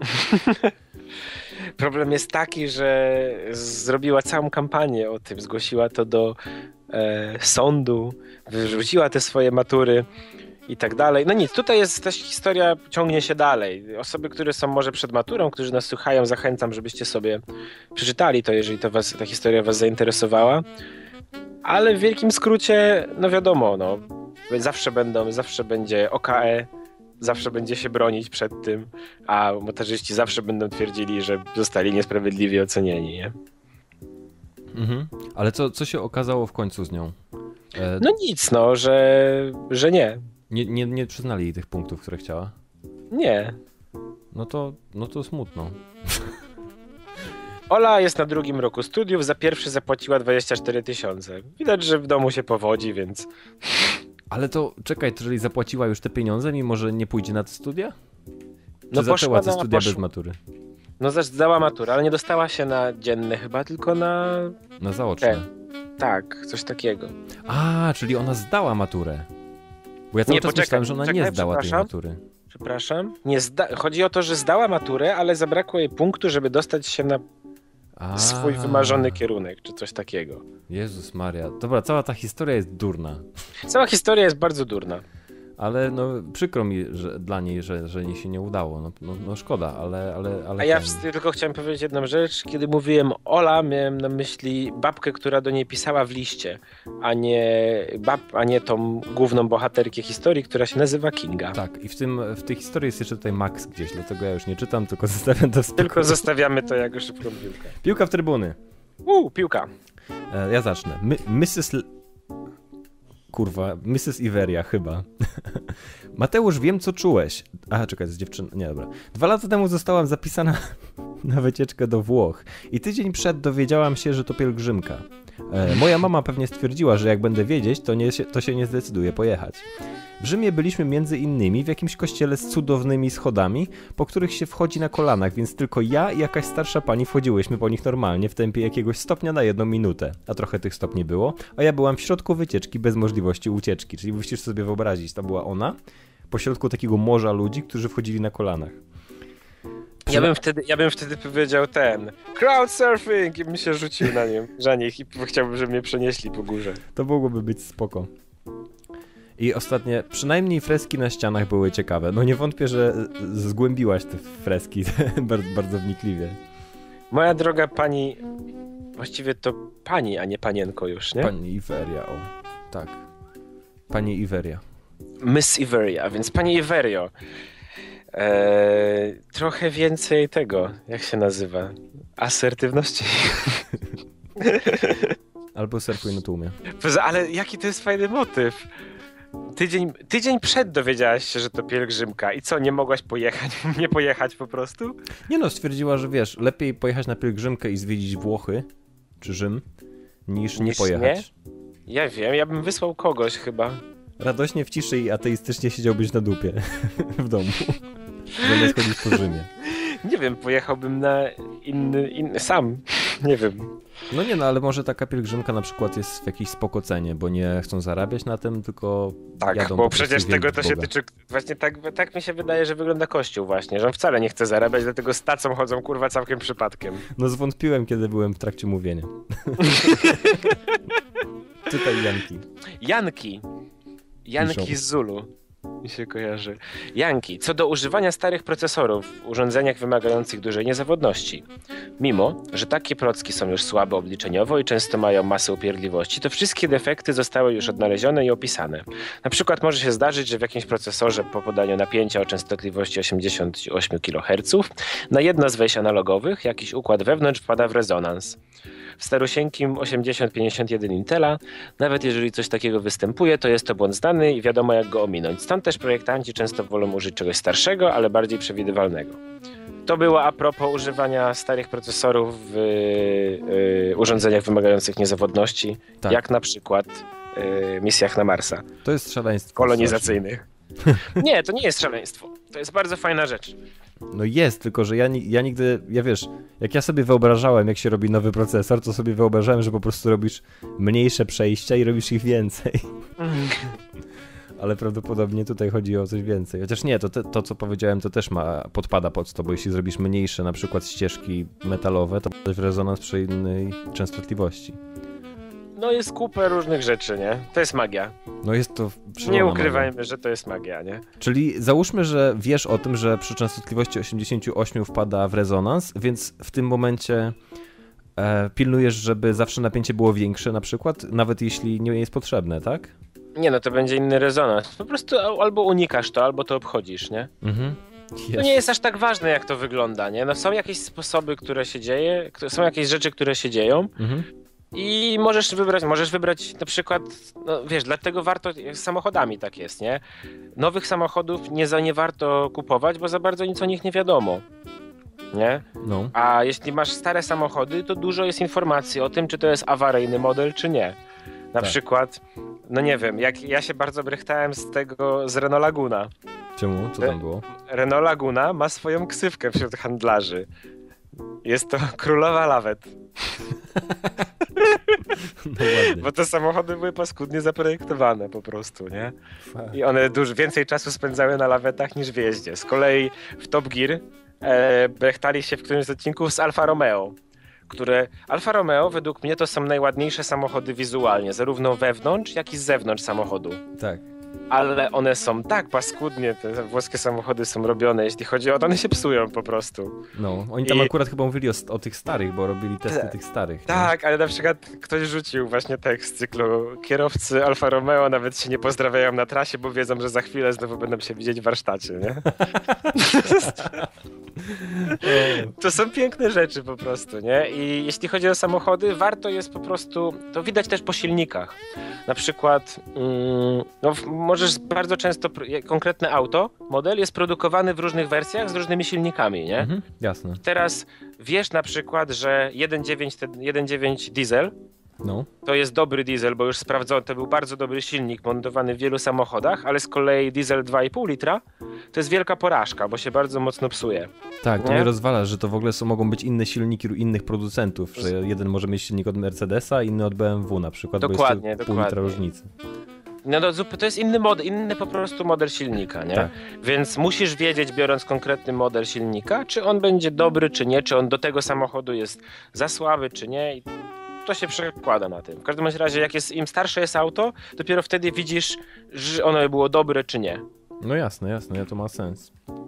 Problem jest taki, że zrobiła całą kampanię o tym, zgłosiła to do e, sądu, wyrzuciła te swoje matury i tak dalej. No nic, tutaj jest też historia, ciągnie się dalej. Osoby, które są może przed maturą, którzy nas słuchają, zachęcam, żebyście sobie przeczytali to, jeżeli to was, ta historia was zainteresowała. Ale w wielkim skrócie, no wiadomo, no, zawsze będą, zawsze będzie O K E, zawsze będzie się bronić przed tym, a montażyści zawsze będą twierdzili, że zostali niesprawiedliwie ocenieni, nie? Mhm. Ale co, co się okazało w końcu z nią? E... No nic, no, że, że nie. Nie, nie. Nie przyznali jej tych punktów, które chciała? Nie. No to, no to smutno. Ola jest na drugim roku studiów, za pierwszy zapłaciła dwadzieścia cztery tysiące. Widać, że w domu się powodzi, więc... Ale to czekaj, to jeżeli zapłaciła już te pieniądze, mimo że nie pójdzie na te studia? Czy no zaczęła te na, studia poszła... bez matury? No zdała maturę, ale nie dostała się na dzienne chyba, tylko na... Na zaoczne. Te. Tak, coś takiego. A, czyli ona zdała maturę. Bo ja cały nie, czas poczekaj, myślałem, że ona poczekaj, nie zdała tej matury. Przepraszam? Nie zda... Chodzi o to, że zdała maturę, ale zabrakło jej punktu, żeby dostać się na A. swój wymarzony kierunek, czy coś takiego. Jezus Maria. Dobra, cała ta historia jest durna. Cała historia jest bardzo durna. ale no przykro mi że, dla niej, że, że jej się nie udało. No, no, no szkoda, ale... ale, ale A ja ten... tylko chciałem powiedzieć jedną rzecz. Kiedy mówiłem Ola, miałem na myśli babkę, która do niej pisała w liście, a nie, bab, a nie tą główną bohaterkę historii, która się nazywa Kinga. Tak, i w, tym, w tej historii jest jeszcze tutaj Max gdzieś, dlatego ja już nie czytam, tylko zostawiam to w spokoju. Tylko zostawiamy to jako szybką piłkę. Piłka w trybuny. Uuu, piłka. E, ja zacznę. My, missus L... Kurwa, missus Iweria chyba. Mateusz, wiem co czułeś. Aha, czekaj, to jest dziewczyna. Nie, dobra. Dwa lata temu zostałam zapisana na wycieczkę do Włoch i tydzień przed dowiedziałam się, że to pielgrzymka. E, moja mama pewnie stwierdziła, że jak będę wiedzieć, to, nie, to się nie zdecyduje pojechać. W Rzymie byliśmy między innymi w jakimś kościele z cudownymi schodami, po których się wchodzi na kolanach, więc tylko ja i jakaś starsza pani wchodziłyśmy po nich normalnie w tempie jakiegoś stopnia na jedną minutę, a trochę tych stopni było, a ja byłam w środku wycieczki bez możliwości ucieczki, czyli musisz sobie wyobrazić, to była ona, po środku takiego morza ludzi, którzy wchodzili na kolanach. Ja bym, wtedy, ja bym wtedy powiedział ten crowdsurfing i bym się rzucił na nim, za nich i chciałbym, żeby mnie przenieśli po górze. To mogłoby być spoko. I ostatnie, przynajmniej freski na ścianach były ciekawe. No nie wątpię, że zgłębiłaś te freski bardzo, bardzo wnikliwie. Moja droga pani, właściwie to pani, a nie panienko już, nie? Pani Iweria, o. Tak. Pani Iweria. Miss Iweria, więc pani Iwerio. Eee, trochę więcej tego, jak się nazywa? Asertywności. Albo surfuj na tłumie. Ale jaki to jest fajny motyw. Tydzień, tydzień przed dowiedziałaś się, że to pielgrzymka i co, nie mogłaś pojechać, nie pojechać po prostu? Nie no, stwierdziła, że wiesz, lepiej pojechać na pielgrzymkę i zwiedzić Włochy, czy Rzym, niż nie Niż pojechać. Nie? Ja wiem, ja bym wysłał kogoś chyba. Radośnie w ciszy i ateistycznie siedziałbyś na dupie w domu, zamiast chodzić po Rzymie. Nie wiem, pojechałbym na inny, inny sam, nie wiem. No nie no, ale może taka pielgrzymka na przykład jest w jakiejś spoko cenie, bo nie chcą zarabiać na tym, tylko tak, jadą bo po prostu przecież tego to wielbić się Boga. tyczy, właśnie tak, tak mi się wydaje, że wygląda Kościół właśnie, że on wcale nie chce zarabiać, dlatego z tacą chodzą kurwa całkiem przypadkiem. No zwątpiłem, kiedy byłem w trakcie mówienia. Czytaj Janki. Janki. Janki Piszą. z Zulu. Mi się kojarzy. Janki. Co do używania starych procesorów w urządzeniach wymagających dużej niezawodności. Mimo, że takie procki są już słabe obliczeniowo i często mają masę upierdliwości, to wszystkie defekty zostały już odnalezione i opisane. Na przykład może się zdarzyć, że w jakimś procesorze po podaniu napięcia o częstotliwości osiemdziesiąt osiem kiloherców na jedno z wejść analogowych jakiś układ wewnątrz wpada w rezonans. W starusieńkim osiemdziesiąt pięćdziesiąt jeden Intela, nawet jeżeli coś takiego występuje, to jest to błąd znany i wiadomo jak go ominąć. Stąd też projektanci często wolą użyć czegoś starszego, ale bardziej przewidywalnego. To było a propos używania starych procesorów w y, urządzeniach wymagających niezawodności, Tak. jak na przykład y, misjach na Marsa, To jest szaleństwo. kolonizacyjnych. Nie, to nie jest szaleństwo. To jest bardzo fajna rzecz. No jest, tylko że ja, ni- ja nigdy, ja wiesz, jak ja sobie wyobrażałem, jak się robi nowy procesor, to sobie wyobrażałem, że po prostu robisz mniejsze przejścia i robisz ich więcej. Ale prawdopodobnie tutaj chodzi o coś więcej. Chociaż nie, to, te, to co powiedziałem, to też ma, podpada pod to, bo jeśli zrobisz mniejsze na przykład ścieżki metalowe, to będzie w rezonans przy innej częstotliwości. No jest kupę różnych rzeczy, nie? To jest magia. No jest to Nie szalona ukrywajmy, magia. że to jest magia, nie? Czyli załóżmy, że wiesz o tym, że przy częstotliwości osiemdziesiąt osiem wpada w rezonans, więc w tym momencie e, pilnujesz, żeby zawsze napięcie było większe na przykład, nawet jeśli nie jest potrzebne, tak? Nie no, to będzie inny rezonans. Po prostu albo unikasz to, albo to obchodzisz, nie? Mhm. To nie jest aż tak ważne, jak to wygląda, nie? No są jakieś sposoby, które się dzieje, są jakieś rzeczy, które się dzieją Mhm. i możesz wybrać, możesz wybrać na przykład, no wiesz, dlatego warto, z samochodami tak jest, nie? Nowych samochodów nie za nie warto kupować, bo za bardzo nic o nich nie wiadomo, nie? No. A jeśli masz stare samochody, to dużo jest informacji o tym, czy to jest awaryjny model, czy nie. Na Tak. przykład, no nie wiem, jak ja się bardzo brychtałem z tego, z Renault Laguna. Czemu? Co tam było? Renault Laguna ma swoją ksywkę wśród handlarzy. Jest to królowa lawet. No ładnie. Bo te samochody były paskudnie zaprojektowane po prostu, nie? I one dużo więcej czasu spędzały na lawetach niż w jeździe. Z kolei w Top Gear e, brechtali się w którymś z odcinków z Alfa Romeo, które Alfa Romeo według mnie to są najładniejsze samochody wizualnie, zarówno wewnątrz, jak i z zewnątrz samochodu. Tak. ale one są tak paskudnie, te włoskie samochody są robione, jeśli chodzi o to, one się psują po prostu. No, oni tam I... akurat chyba mówili o, o tych starych, bo robili testy Ta, tych starych. Tak, nie? ale na przykład ktoś rzucił właśnie tekst z cyklu kierowcy Alfa Romeo nawet się nie pozdrawiają na trasie, bo wiedzą, że za chwilę znowu będą się widzieć w warsztacie, nie? To są piękne rzeczy po prostu, nie? I jeśli chodzi o samochody, warto jest po prostu, to widać też po silnikach. Na przykład, mm, no możesz bardzo często, konkretne auto, model jest produkowany w różnych wersjach z różnymi silnikami, nie? Mhm, jasne. Teraz wiesz na przykład, że jeden przecinek dziewięć diesel no. to jest dobry diesel, bo już sprawdzono, to był bardzo dobry silnik montowany w wielu samochodach, ale z kolei diesel dwa i pół litra to jest wielka porażka, bo się bardzo mocno psuje. Tak, to nie? mnie rozwala, że to w ogóle są, mogą być inne silniki innych producentów, że jeden może mieć silnik od Mercedesa, inny od B M W na przykład, dokładnie, bo jest dokładnie. pół litra różnicy. No to jest inny model, inny po prostu model silnika, nie? Tak. Więc musisz wiedzieć, biorąc konkretny model silnika, czy on będzie dobry, czy nie, czy on do tego samochodu jest za słaby, czy nie. I to się przekłada na tym. W każdym razie, jak jest, im starsze jest auto, dopiero wtedy widzisz, że ono było dobre, czy nie. No jasne, jasne, to ma sens.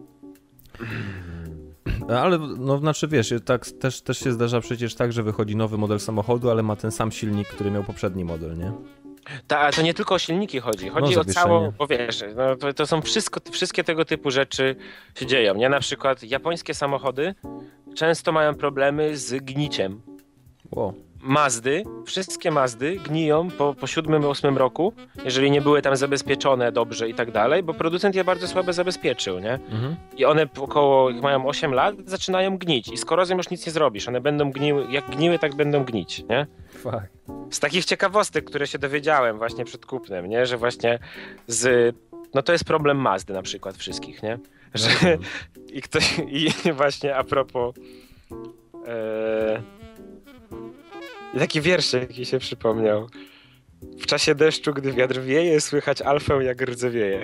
Ale, no znaczy wiesz, tak też, też się zdarza przecież tak, że wychodzi nowy model samochodu, ale ma ten sam silnik, który miał poprzedni model, nie? Ta, to nie tylko o silniki chodzi, chodzi no, o całą, bo wiesz, no, to, to są wszystko, wszystkie tego typu rzeczy się dzieją, nie? Na przykład japońskie samochody często mają problemy z gniciem. Wow. Mazdy, wszystkie Mazdy gniją po, po siódmym, ósmym roku, jeżeli nie były tam zabezpieczone dobrze i tak dalej, bo producent je bardzo słabo zabezpieczył, nie? Mhm. I one około, jak mają osiem lat, zaczynają gnić i z korozją już nic nie zrobisz, one będą gniły, jak gniły, tak będą gnić, nie? Fuck. Z takich ciekawostek, które się dowiedziałem właśnie przed kupnem, nie? Że właśnie z... No to jest problem Mazdy na przykład wszystkich, nie? Że... Mhm. I ktoś... I właśnie a propos... E... Taki wierszyk mi się przypomniał. W czasie deszczu, gdy wiatr wieje, słychać alfę jak rdzewieje.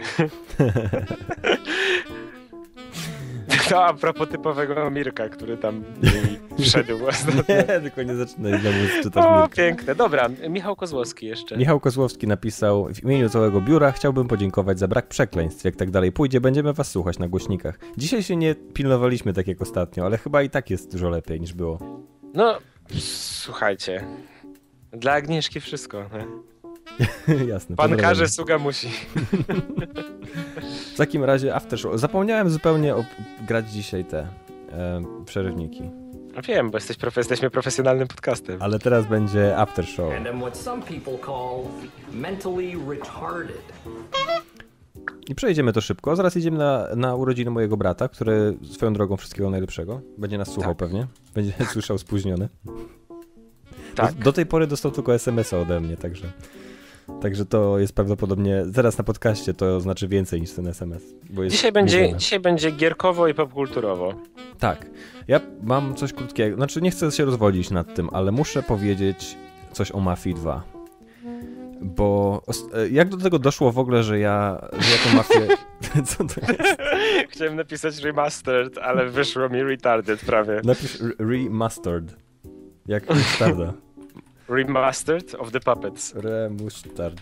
To a propos typowego Mirka, który tam wszedł. Nie, tylko nie zaczynaj znowu czytać O, Mirka. piękne. Dobra, Michał Kozłowski jeszcze. Michał Kozłowski napisał: w imieniu całego biura chciałbym podziękować za brak przekleństw. Jak tak dalej pójdzie, będziemy was słuchać na głośnikach. Dzisiaj się nie pilnowaliśmy tak jak ostatnio, ale chyba i tak jest dużo lepiej niż było. No, słuchajcie. Dla Agnieszki wszystko. Nie? Jasne. Pan każe, sługa musi. W takim razie aftershow. Zapomniałem zupełnie o... grać dzisiaj te e, przerywniki. Wiem, bo jesteś profe- jesteśmy profesjonalnym podcastem. Ale teraz będzie aftershow. And then what some people call mentally retarded. I przejdziemy to szybko. Zaraz idziemy na, na urodziny mojego brata, który swoją drogą wszystkiego najlepszego. Będzie nas słuchał tak. pewnie. Będzie słyszał spóźniony. Tak. Do, do tej pory dostał tylko es em es a ode mnie, także... Także to jest prawdopodobnie, zaraz na podcaście to znaczy więcej niż ten es em es. Bo jest dzisiaj, będzie, dzisiaj będzie gierkowo i popkulturowo. Tak. Ja mam coś krótkiego, znaczy nie chcę się rozwodzić nad tym, ale muszę powiedzieć coś o Mafii dwa. Bo jak do tego doszło w ogóle, że ja, że ja tę mafię... Co to jest? Chciałem napisać remastered, ale wyszło mi retarded prawie. Napisz remastered. Jak mustarda. Remastered of the Puppets. Remustard.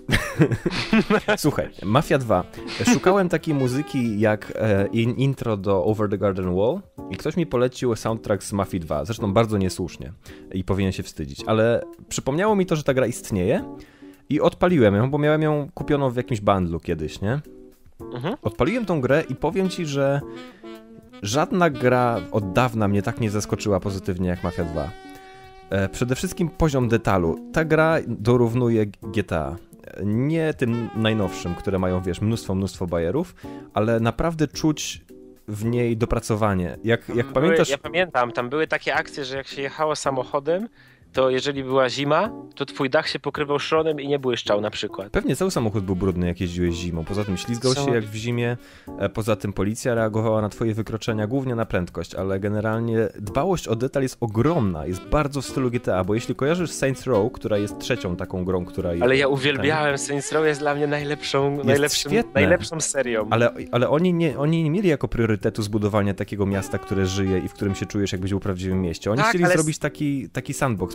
Słuchaj, Mafia dwa. Szukałem takiej muzyki jak e, in, intro do Over the Garden Wall i ktoś mi polecił soundtrack z Mafii dwa. Zresztą bardzo niesłusznie i powinien się wstydzić. Ale przypomniało mi to, że ta gra istnieje i odpaliłem ją, bo miałem ją kupioną w jakimś bundlu kiedyś, nie? Mhm. Odpaliłem tą grę i powiem ci, że żadna gra od dawna mnie tak nie zaskoczyła pozytywnie jak Mafia dwa. Przede wszystkim poziom detalu. Ta gra dorównuje G T A. Nie tym najnowszym, które mają, wiesz, mnóstwo, mnóstwo bajerów, ale naprawdę czuć w niej dopracowanie. Jak, jak były, pamiętasz... Ja pamiętam, tam były takie akcje, że jak się jechało samochodem, to jeżeli była zima, to twój dach się pokrywał szronem i nie błyszczał na przykład. Pewnie cały samochód był brudny, jak jeździłeś zimą. Poza tym ślizgał się jak w zimie. Poza tym policja reagowała na twoje wykroczenia głównie na prędkość, ale generalnie dbałość o detal jest ogromna. Jest bardzo w stylu G T A, bo jeśli kojarzysz Saints Row, która jest trzecią taką grą, która jest... Ale ja uwielbiałem, Saints Row jest dla mnie najlepszą, najlepszą, najlepszą serią. Ale, ale oni, nie, oni nie mieli jako priorytetu zbudowania takiego miasta, które żyje i w którym się czujesz, jakbyś był w prawdziwym mieście. Oni tak, chcieli ale... zrobić taki, taki sandbox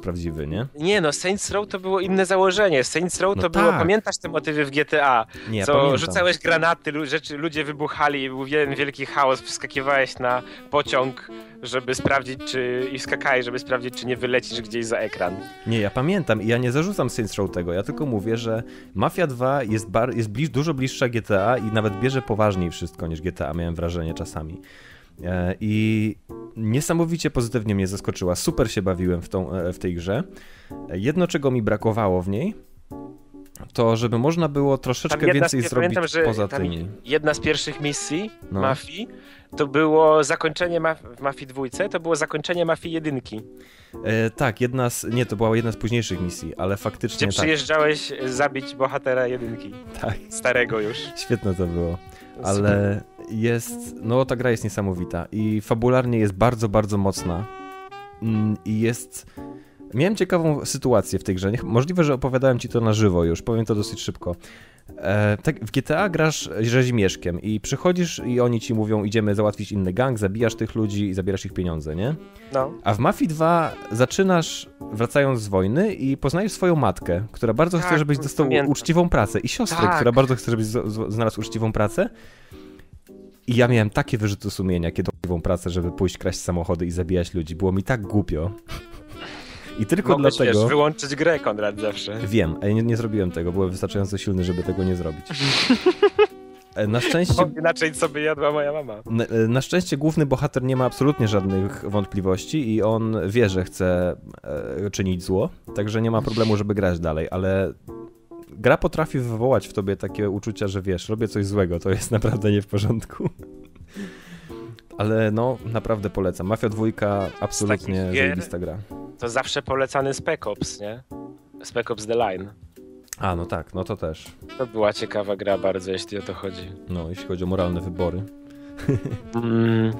prawdziwy, nie? Nie no, Saints Row to było inne założenie. Saints Row to No było, tak. pamiętasz te motywy w G T A? Nie, co pamiętam. rzucałeś granaty, lu- rzeczy, ludzie wybuchali i był jeden wielki chaos, wskakiwałeś na pociąg, żeby sprawdzić, czy... i skakałeś, żeby sprawdzić, czy nie wylecisz gdzieś za ekran. Nie, ja pamiętam i ja nie zarzucam Saints Row tego, ja tylko mówię, że Mafia dwa jest, bar- jest bliż- dużo bliższa G T A i nawet bierze poważniej wszystko niż G T A, miałem wrażenie czasami. E, I niesamowicie pozytywnie mnie zaskoczyła, super się bawiłem w, tą, e, w tej grze. Jedno, czego mi brakowało w niej, to żeby można było troszeczkę Tam jedna więcej z, zrobić pamiętam, że poza tam tymi. jedna z pierwszych misji No. Mafii to było zakończenie maf- w Mafii dwójce, to było zakończenie Mafii jedynki, E, tak, jedna z, nie, to była jedna z późniejszych misji, ale faktycznie gdzie tak. przyjeżdżałeś zabić bohatera jedynki, Tak, starego już. świetne to było. Ale jest, no ta gra jest niesamowita i fabularnie jest bardzo, bardzo mocna. Mm, I jest... Miałem ciekawą sytuację w tej grze. Niech- Możliwe, że opowiadałem ci to na żywo już, powiem to dosyć szybko. E, tak, w G T A grasz rzezimieszkiem i przychodzisz i oni ci mówią, idziemy załatwić inny gang, zabijasz tych ludzi i zabierasz ich pieniądze, nie? No. A w Mafii dwa zaczynasz wracając z wojny i poznajesz swoją matkę, która bardzo Tak, chce, żebyś dostał pamiętam. uczciwą pracę i siostrę, Tak. która bardzo chce, żebyś z- z- znalazł uczciwą pracę. I ja miałem takie wyrzuty sumienia, kiedy uczciwą pracę, żeby pójść kraść samochody i zabijać ludzi. Było mi tak głupio. I tylko Mogłeś, dlatego... wiesz, wyłączyć grę, Konrad, zawsze. Wiem, ale nie, nie zrobiłem tego, byłem wystarczająco silny, żeby tego nie zrobić. E, Na szczęście, Bo inaczej co by jadła moja mama. na, na szczęście główny bohater nie ma absolutnie żadnych wątpliwości i on wie, że chce e, czynić zło, także nie ma problemu, żeby grać dalej, ale gra potrafi wywołać w tobie takie uczucia, że wiesz, robię coś złego, to jest naprawdę nie w porządku. Ale no, naprawdę polecam. Mafia dwójka, absolutnie takich gier- zajebista gra. To zawsze polecany Spec Ops, nie? Spec Ops The Line. A, no tak, no to też. To była ciekawa gra bardzo, jeśli o to chodzi. No, jeśli chodzi o moralne wybory. Mm.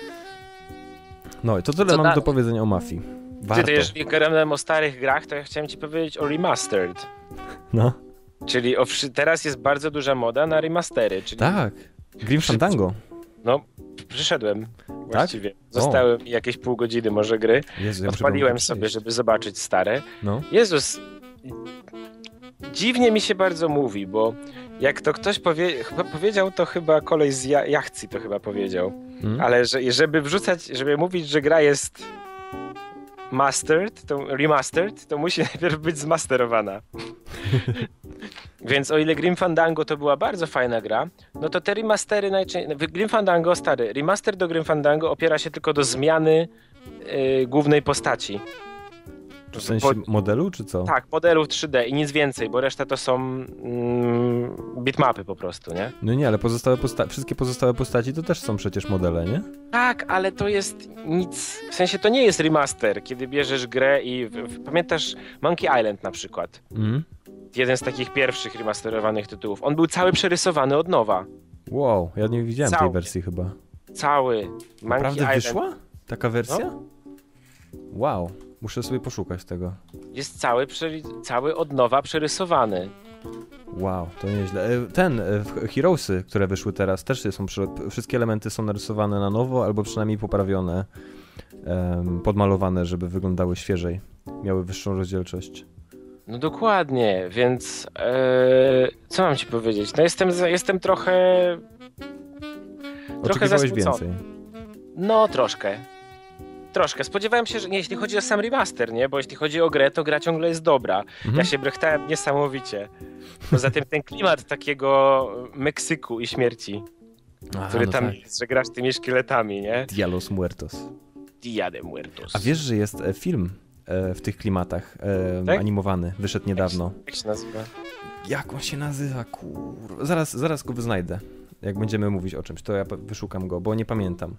No i to tyle Co mam dalej? do powiedzenia o Mafii. Ty, Warto. to jeżeli gadamy o starych grach, to ja chciałem ci powiedzieć o Remastered. No, Czyli o, wszy- teraz jest bardzo duża moda na remastery, czyli tak. Grim Fandango. no, przyszedłem właściwie. Zostały mi jakieś pół godziny może gry. Jezu, ja muszę Odpaliłem to sobie, przejść. żeby zobaczyć stare. No. Jezus, dziwnie mi się bardzo mówi, bo jak to ktoś powie, chyba powiedział, to chyba koleś z ja- Jachcji to chyba powiedział. Mm. Ale że, żeby wrzucać, żeby mówić, że gra jest mastered, to remastered, to musi najpierw być zmasterowana. Więc o ile Grim Fandango to była bardzo fajna gra, no to te remastery najczęściej... Grim Fandango, stary, remaster do Grim Fandango opiera się tylko do zmiany yy, głównej postaci. W sensie Po- modelu, czy co? Tak, modelów trzy D i nic więcej, bo reszta to są mm, bitmapy po prostu, nie? No nie, ale pozostałe posta- wszystkie pozostałe postaci to też są przecież modele, nie? Tak, ale to jest nic, w sensie to nie jest remaster, kiedy bierzesz grę i... W, w, pamiętasz Monkey Island na przykład? Mm. Jeden z takich pierwszych remasterowanych tytułów. On był cały przerysowany od nowa. Wow, ja nie widziałem tej Cały. wersji chyba. Cały. Monkey Naprawdę Island wyszła? Taka wersja? Wow, muszę sobie poszukać tego. jest cały, przery- cały od nowa przerysowany. Wow, to nieźle. E, Ten, e, w- Heroesy, które wyszły teraz, też są, przy- wszystkie elementy są narysowane na nowo, albo przynajmniej poprawione, em, podmalowane, żeby wyglądały świeżej, miały wyższą rozdzielczość. No dokładnie, więc e, co mam ci powiedzieć? No jestem, za- jestem trochę... Trochę Oczekiwałeś zasmucony. więcej. No troszkę. Troszkę. Spodziewałem się, że nie, jeśli chodzi o sam remaster, nie? Bo jeśli chodzi o grę, to gra ciągle jest dobra. Mhm. Ja się brechtałem niesamowicie. Poza tym ten klimat takiego Meksyku i śmierci, Aha, który no tam tak. jest, że grasz tymi szkieletami, nie? Dia los Muertos. Dia de Muertos. A wiesz, że jest e, film e, w tych klimatach, e, Tak? animowany, wyszedł niedawno. Jak się nazywa? Jak on się nazywa, kurwa. Zaraz, zaraz go znajdę. Jak będziemy mówić o czymś, to ja wyszukam go, bo nie pamiętam.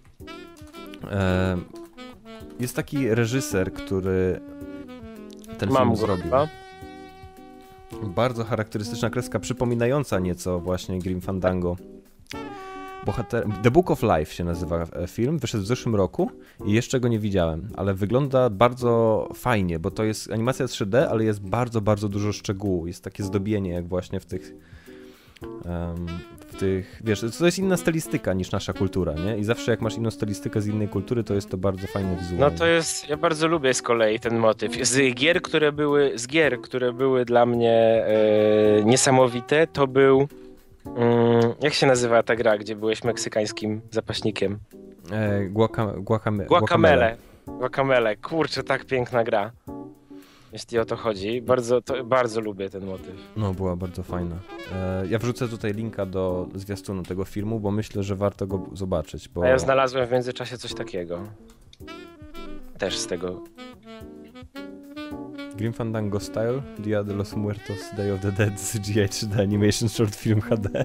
E, jest taki reżyser, który ten Mam film go zrobił. chyba. Bardzo charakterystyczna kreska, przypominająca nieco właśnie Grim Fandango. Bohater... The Book of Life się nazywa e, film, wyszedł w zeszłym roku i jeszcze go nie widziałem, ale wygląda bardzo fajnie, bo to jest animacja trzy D, ale jest bardzo, bardzo dużo szczegółu, jest takie zdobienie jak właśnie w tych Um, w tych, wiesz, to jest inna stylistyka niż nasza kultura, nie? I zawsze jak masz inną stylistykę z innej kultury, to jest to bardzo fajne wizualnie. No to jest, ja bardzo lubię z kolei ten motyw. Z gier, które były, z gier, które były dla mnie e, niesamowite, to był, mm, jak się nazywa ta gra, gdzie byłeś meksykańskim zapaśnikiem? E, guaca, guacame, Guacamele. Guacamele, kurczę, tak piękna gra. Jeśli o to chodzi. Bardzo, to, bardzo lubię ten motyw. No, była bardzo fajna. E, ja wrzucę tutaj linka do zwiastunu tego filmu, bo myślę, że warto go zobaczyć. Bo... A ja znalazłem w międzyczasie coś takiego. Też z tego. Grim Fandango Style, Dia de los Muertos, Day of the Dead z G H The Animation Short Film H D.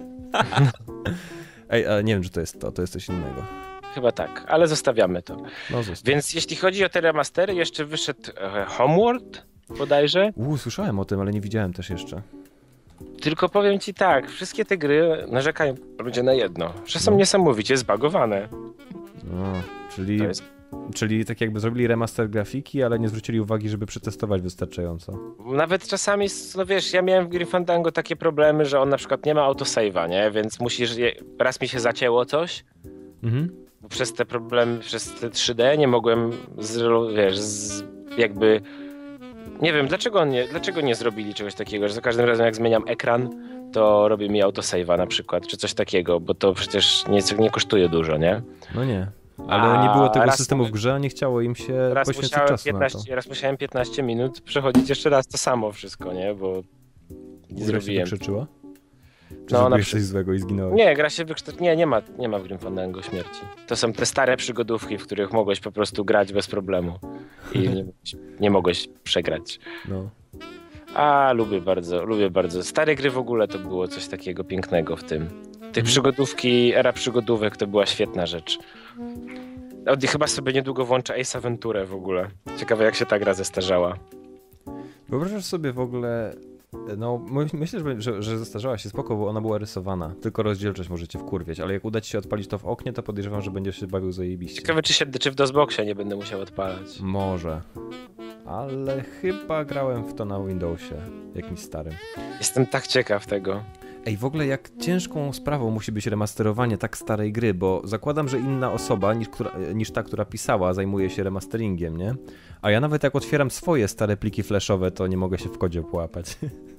Ej, ale nie wiem, czy to jest to, to jest coś innego. Chyba tak, ale zostawiamy to. No, zostaw. Więc jeśli chodzi o te remastery, jeszcze wyszedł e, Homeworld bodajże. Uuu, słyszałem o tym, ale nie widziałem też jeszcze. Tylko powiem ci tak, wszystkie te gry narzekają ludzie na jedno, że są No. niesamowicie zbagowane. No, czyli, To jest... czyli tak jakby zrobili remaster grafiki, ale nie zwrócili uwagi, żeby przetestować wystarczająco. Nawet czasami, no wiesz, ja miałem w Grim Fandango takie problemy, że on na przykład nie ma autosave'a, nie? Więc musisz, je... raz mi się zacięło coś, Mhm. bo przez te problemy, przez te trzy D nie mogłem, z, wiesz, z, jakby... Nie wiem, dlaczego nie, dlaczego nie zrobili czegoś takiego, że za każdym razem jak zmieniam ekran, to robi mi autosave'a na przykład, czy coś takiego, bo to przecież nie, nie kosztuje dużo, nie? No nie. Ale A nie było tego raz- systemu w grze, a nie chciało im się Raz poświęcić musiałem, czasu na to. piętnaście, raz musiałem piętnaście minut przechodzić jeszcze raz to samo wszystko, nie? Bo nie Gra się zrobiłem. wykrzyczyła? Czy No, na zrobiłeś przy- coś złego i zginąłeś? Nie, gra się wykształt... Nie, nie ma, nie ma w Grim Fandango śmierci. To są te stare przygodówki, w których mogłeś po prostu grać bez problemu. I nie, nie mogłeś przegrać. No. A, lubię bardzo, lubię bardzo. Stare gry w ogóle to było coś takiego pięknego w tym. Tych przygodówki, era przygodówek to była świetna rzecz. Od- Chyba sobie niedługo włączę Ace Aventurę w ogóle. Ciekawe jak się ta gra zestarzała. Wyobrażasz sobie w ogóle... No, my- myślę, że, że, że zestarzała się spoko, bo ona była rysowana. Tylko rozdzielczość możecie wkurwieć, ale jak uda ci się odpalić to w oknie, to podejrzewam, że będziesz się bawił zajebiście. Ciekawe czy, się, czy w DOSBoxie nie będę musiał odpalać. Może. Ale chyba grałem w to na Windowsie, jakimś starym. Jestem tak ciekaw tego. Ej, w ogóle jak ciężką sprawą musi być remasterowanie tak starej gry, bo zakładam, że inna osoba niż, która, niż ta, która pisała, zajmuje się remasteringiem, nie? A ja nawet jak otwieram swoje stare pliki flashowe, to nie mogę się w kodzie połapać.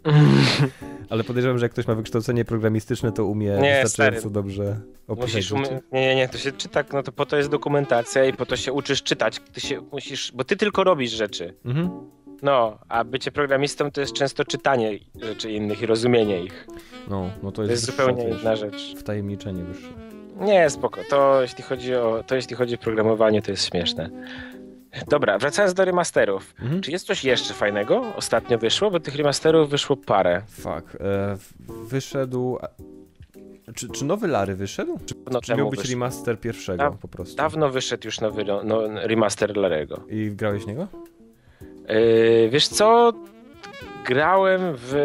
Ale podejrzewam, że jak ktoś ma wykształcenie programistyczne, to umie Nie, wystarczająco stary. dobrze opisać Musisz rzeczy. umie... Nie, nie, nie, to się czyta, no to po to jest dokumentacja i po to się uczysz czytać. Ty się musisz, bo ty tylko robisz rzeczy. Mhm. No, a bycie programistą to jest często czytanie rzeczy innych i rozumienie ich. No, no to To jest, jest wyższe, zupełnie wiesz, inna rzecz. wtajemniczenie wyższe. Nie, spoko. To jeśli chodzi o, to jeśli chodzi o programowanie, to jest śmieszne. Dobra, wracając do remasterów. Mhm. Czy jest coś jeszcze fajnego? Ostatnio wyszło, bo tych remasterów wyszło parę. Fuck. E, wyszedł... a- Czy, czy nowy Lary wyszedł? Czy, No, czy miał temu być wyszło. remaster pierwszego Da- po prostu? Dawno wyszedł już nowy no, remaster Larego. I grałeś w niego? Yy, wiesz co? Grałem w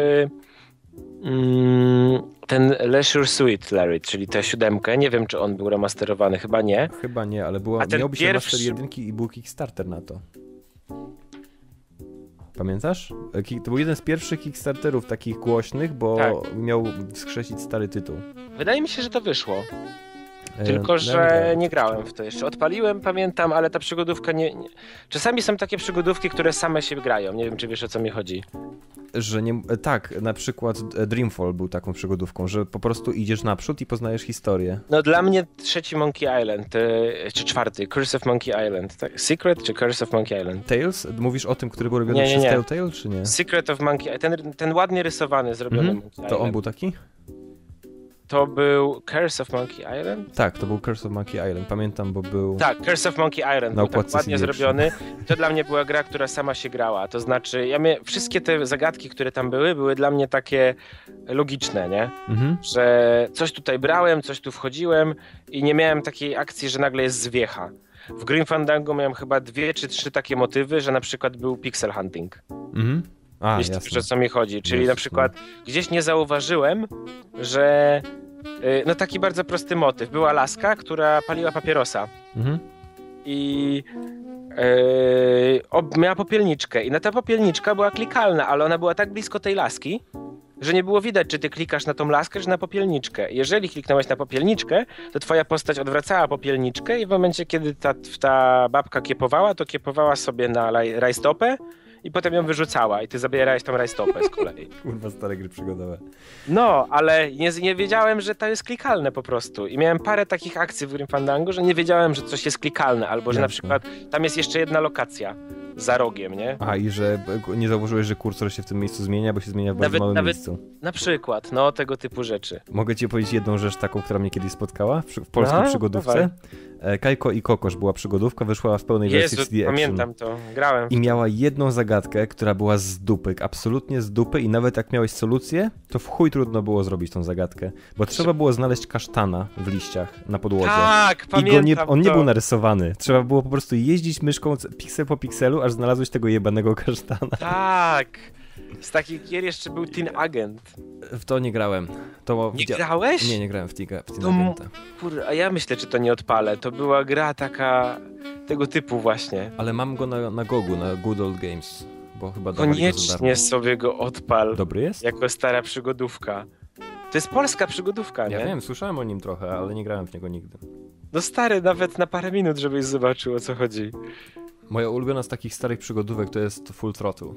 mm, ten Leisure Suite Larry, czyli tę siódemkę. Nie wiem, czy on był remasterowany, chyba nie. Chyba nie, ale była, A ten miał być pierwszy- remaster jedynki i był Kickstarter na to. Pamiętasz? E, ki- To był jeden z pierwszych Kickstarterów takich głośnych, bo Tak. miał wskrzesić stary tytuł. Wydaje mi się, że to wyszło. E, Tylko, no, że nie grałem w to jeszcze. Odpaliłem, pamiętam, ale ta przygodówka nie, nie... Czasami są takie przygodówki, które same się grają. Nie wiem, czy wiesz, o co mi chodzi. Że nie, e, tak, na przykład e, Dreamfall był taką przygodówką, że po prostu idziesz naprzód i poznajesz historię. No dla mnie trzeci Monkey Island, e, czy czwarty, Curse of Monkey Island. Tak? Secret czy Curse of Monkey Island? Tales? Mówisz o tym, który był robiony Nie, nie, przez nie. Telltale, czy nie? Secret of Monkey ten, ten ładnie rysowany, zrobiony Mhm. Monkey To Island. on był taki? To był Curse of Monkey Island? Tak, to był Curse of Monkey Island, pamiętam, bo był... Tak, Curse of Monkey Island Na był tak okładce ładnie C D zrobiony. To dla mnie była gra, która sama się grała. To znaczy, ja mia... wszystkie te zagadki, które tam były, były dla mnie takie logiczne, nie? Mhm. Że coś tutaj brałem, coś tu wchodziłem i nie miałem takiej akcji, że nagle jest zwiecha. W Grim Fandango miałem chyba dwie czy trzy takie motywy, że na przykład był pixel hunting. Mhm. A, Jeśli jasne. wiesz, o co mi chodzi. Czyli Jasne. na przykład gdzieś nie zauważyłem, że y, no taki bardzo prosty motyw. Była laska, która paliła papierosa Mhm. i yy, ob, miała popielniczkę i na ta popielniczka była klikalna, ale ona była tak blisko tej laski, że nie było widać, czy ty klikasz na tą laskę, czy na popielniczkę. Jeżeli kliknąłeś na popielniczkę, to twoja postać odwracała popielniczkę i w momencie, kiedy ta, ta babka kiepowała, to kiepowała sobie na laj- rajstopę i potem ją wyrzucała i ty zabierałeś tą rajstopę z kolei. Kurwa, stare gry przygodowe. No, ale nie, nie wiedziałem, że to jest klikalne po prostu. I miałem parę takich akcji w Grim Fandango, że nie wiedziałem, że coś jest klikalne, albo że Jasne. na przykład tam jest jeszcze jedna lokacja za rogiem, nie? A i że nie zauważyłeś, że kursor się w tym miejscu zmienia, bo się zmienia w bardzo Nawet- małym nawet- miejscu. Na przykład, no, tego typu rzeczy. Mogę ci powiedzieć jedną rzecz taką, która mnie kiedyś spotkała w, przy- w polskiej No, przygodówce. dawaj. E, Kajko i Kokosz była przygodówka, wyszła w pełnej wersji Jezu, C D Action. pamiętam to, grałem. w I miała jedną zagadkę, która była z dupy, absolutnie z dupy i nawet jak miałeś solucję, to w chuj trudno było zrobić tą zagadkę, bo trzeba było znaleźć kasztana w liściach na podłodze. Tak, I pamiętam go nie, on nie to. był narysowany. Trzeba było po prostu jeździć myszką c- piksel po pikselu, aż znalazłeś tego jebanego kasztana. Tak! Z takich gier jeszcze był Teen Agent. W to nie grałem. To Nie widzia- grałeś? Nie, nie grałem w Tiga, w Teen To m- Agenta. Kurde, a ja myślę, czy to nie odpalę. To była gra taka tego typu właśnie. Ale mam go na, na Gogu, na Good Old Games, bo chyba dawali go za Koniecznie darmo. sobie go odpal. Dobry jest? Jako stara przygodówka. To jest polska przygodówka, nie? Ja wiem, słyszałem o nim trochę, ale nie grałem w niego nigdy. No stary, nawet na parę minut, żebyś zobaczył, o co chodzi. Moja ulubiona z takich starych przygodówek to jest Full Throttle.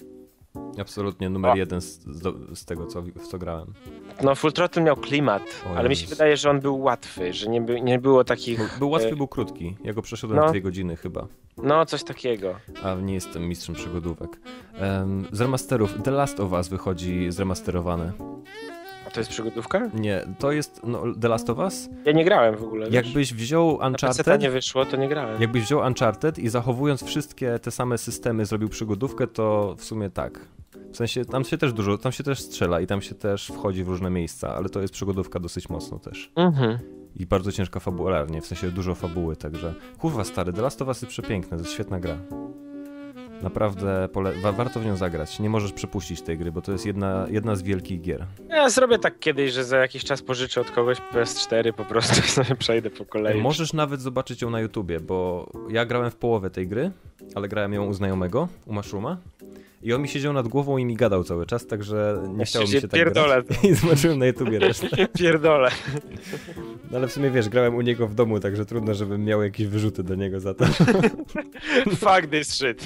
Absolutnie numer O. jeden z, z, z tego, co, w co grałem. No Full Throttle miał klimat, O ale mi się Jezus. wydaje, że on był łatwy, że nie, by, nie było takich... Był, był łatwy, e, był krótki. Ja go przeszedłem no. w dwie godziny chyba. No, coś takiego. A nie jestem mistrzem przygodówek. Um, z remasterów The Last of Us wychodzi zremasterowane. A to jest przygodówka? Nie, to jest no, The Last of Us. Ja nie grałem w ogóle, wiesz. Jakbyś wziął Na peceta Uncharted, nie wyszło, to nie grałem. jakbyś wziął Uncharted i zachowując wszystkie te same systemy zrobił przygodówkę, to w sumie tak. W sensie tam się też dużo, tam się też strzela i tam się też wchodzi w różne miejsca, ale to jest przygodówka dosyć mocno też. Mhm. I bardzo ciężka fabularnie, w sensie dużo fabuły, także... Kurwa stary, The Last of Us jest przepiękne, to jest świetna gra. Naprawdę pole... wa- warto w nią zagrać, nie możesz przepuścić tej gry, bo to jest jedna, jedna z wielkich gier. Ja zrobię tak kiedyś, że za jakiś czas pożyczę od kogoś P S cztery po prostu i sobie przejdę po kolei. Możesz nawet zobaczyć ją na YouTubie, bo ja grałem w połowę tej gry, ale grałem ją u znajomego, u Mushrooma. I on mi siedział nad głową i mi gadał cały czas, także nie Ja chciało mi się się tak pierdolę. grać. I zobaczyłem na YouTubie resztę. Pierdolę. No ale w sumie wiesz, grałem u niego w domu, także trudno, żebym miał jakieś wyrzuty do niego za to. Fuck this shit.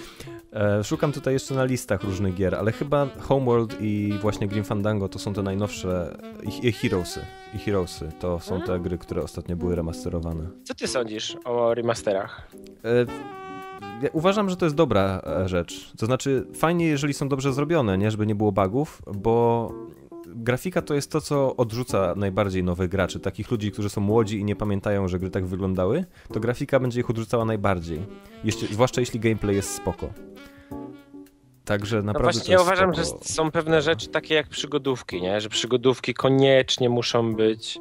E, szukam tutaj jeszcze na listach różnych gier, ale chyba Homeworld i właśnie Grim Fandango to są te najnowsze i, i Heroesy. I Heroesy to są te gry, które ostatnio były remasterowane. Co ty sądzisz o remasterach? E, ja uważam, że to jest dobra e, rzecz. To znaczy fajnie, jeżeli są dobrze zrobione, nie, żeby nie było bugów, bo grafika to jest to, co odrzuca najbardziej nowych graczy, takich ludzi, którzy są młodzi i nie pamiętają, że gry tak wyglądały, to grafika będzie ich odrzucała najbardziej. Jeśli, zwłaszcza jeśli gameplay jest spoko. Także No naprawdę właśnie, to ja jest uważam, spoko. że są pewne rzeczy takie jak przygodówki, nie? Że przygodówki koniecznie muszą być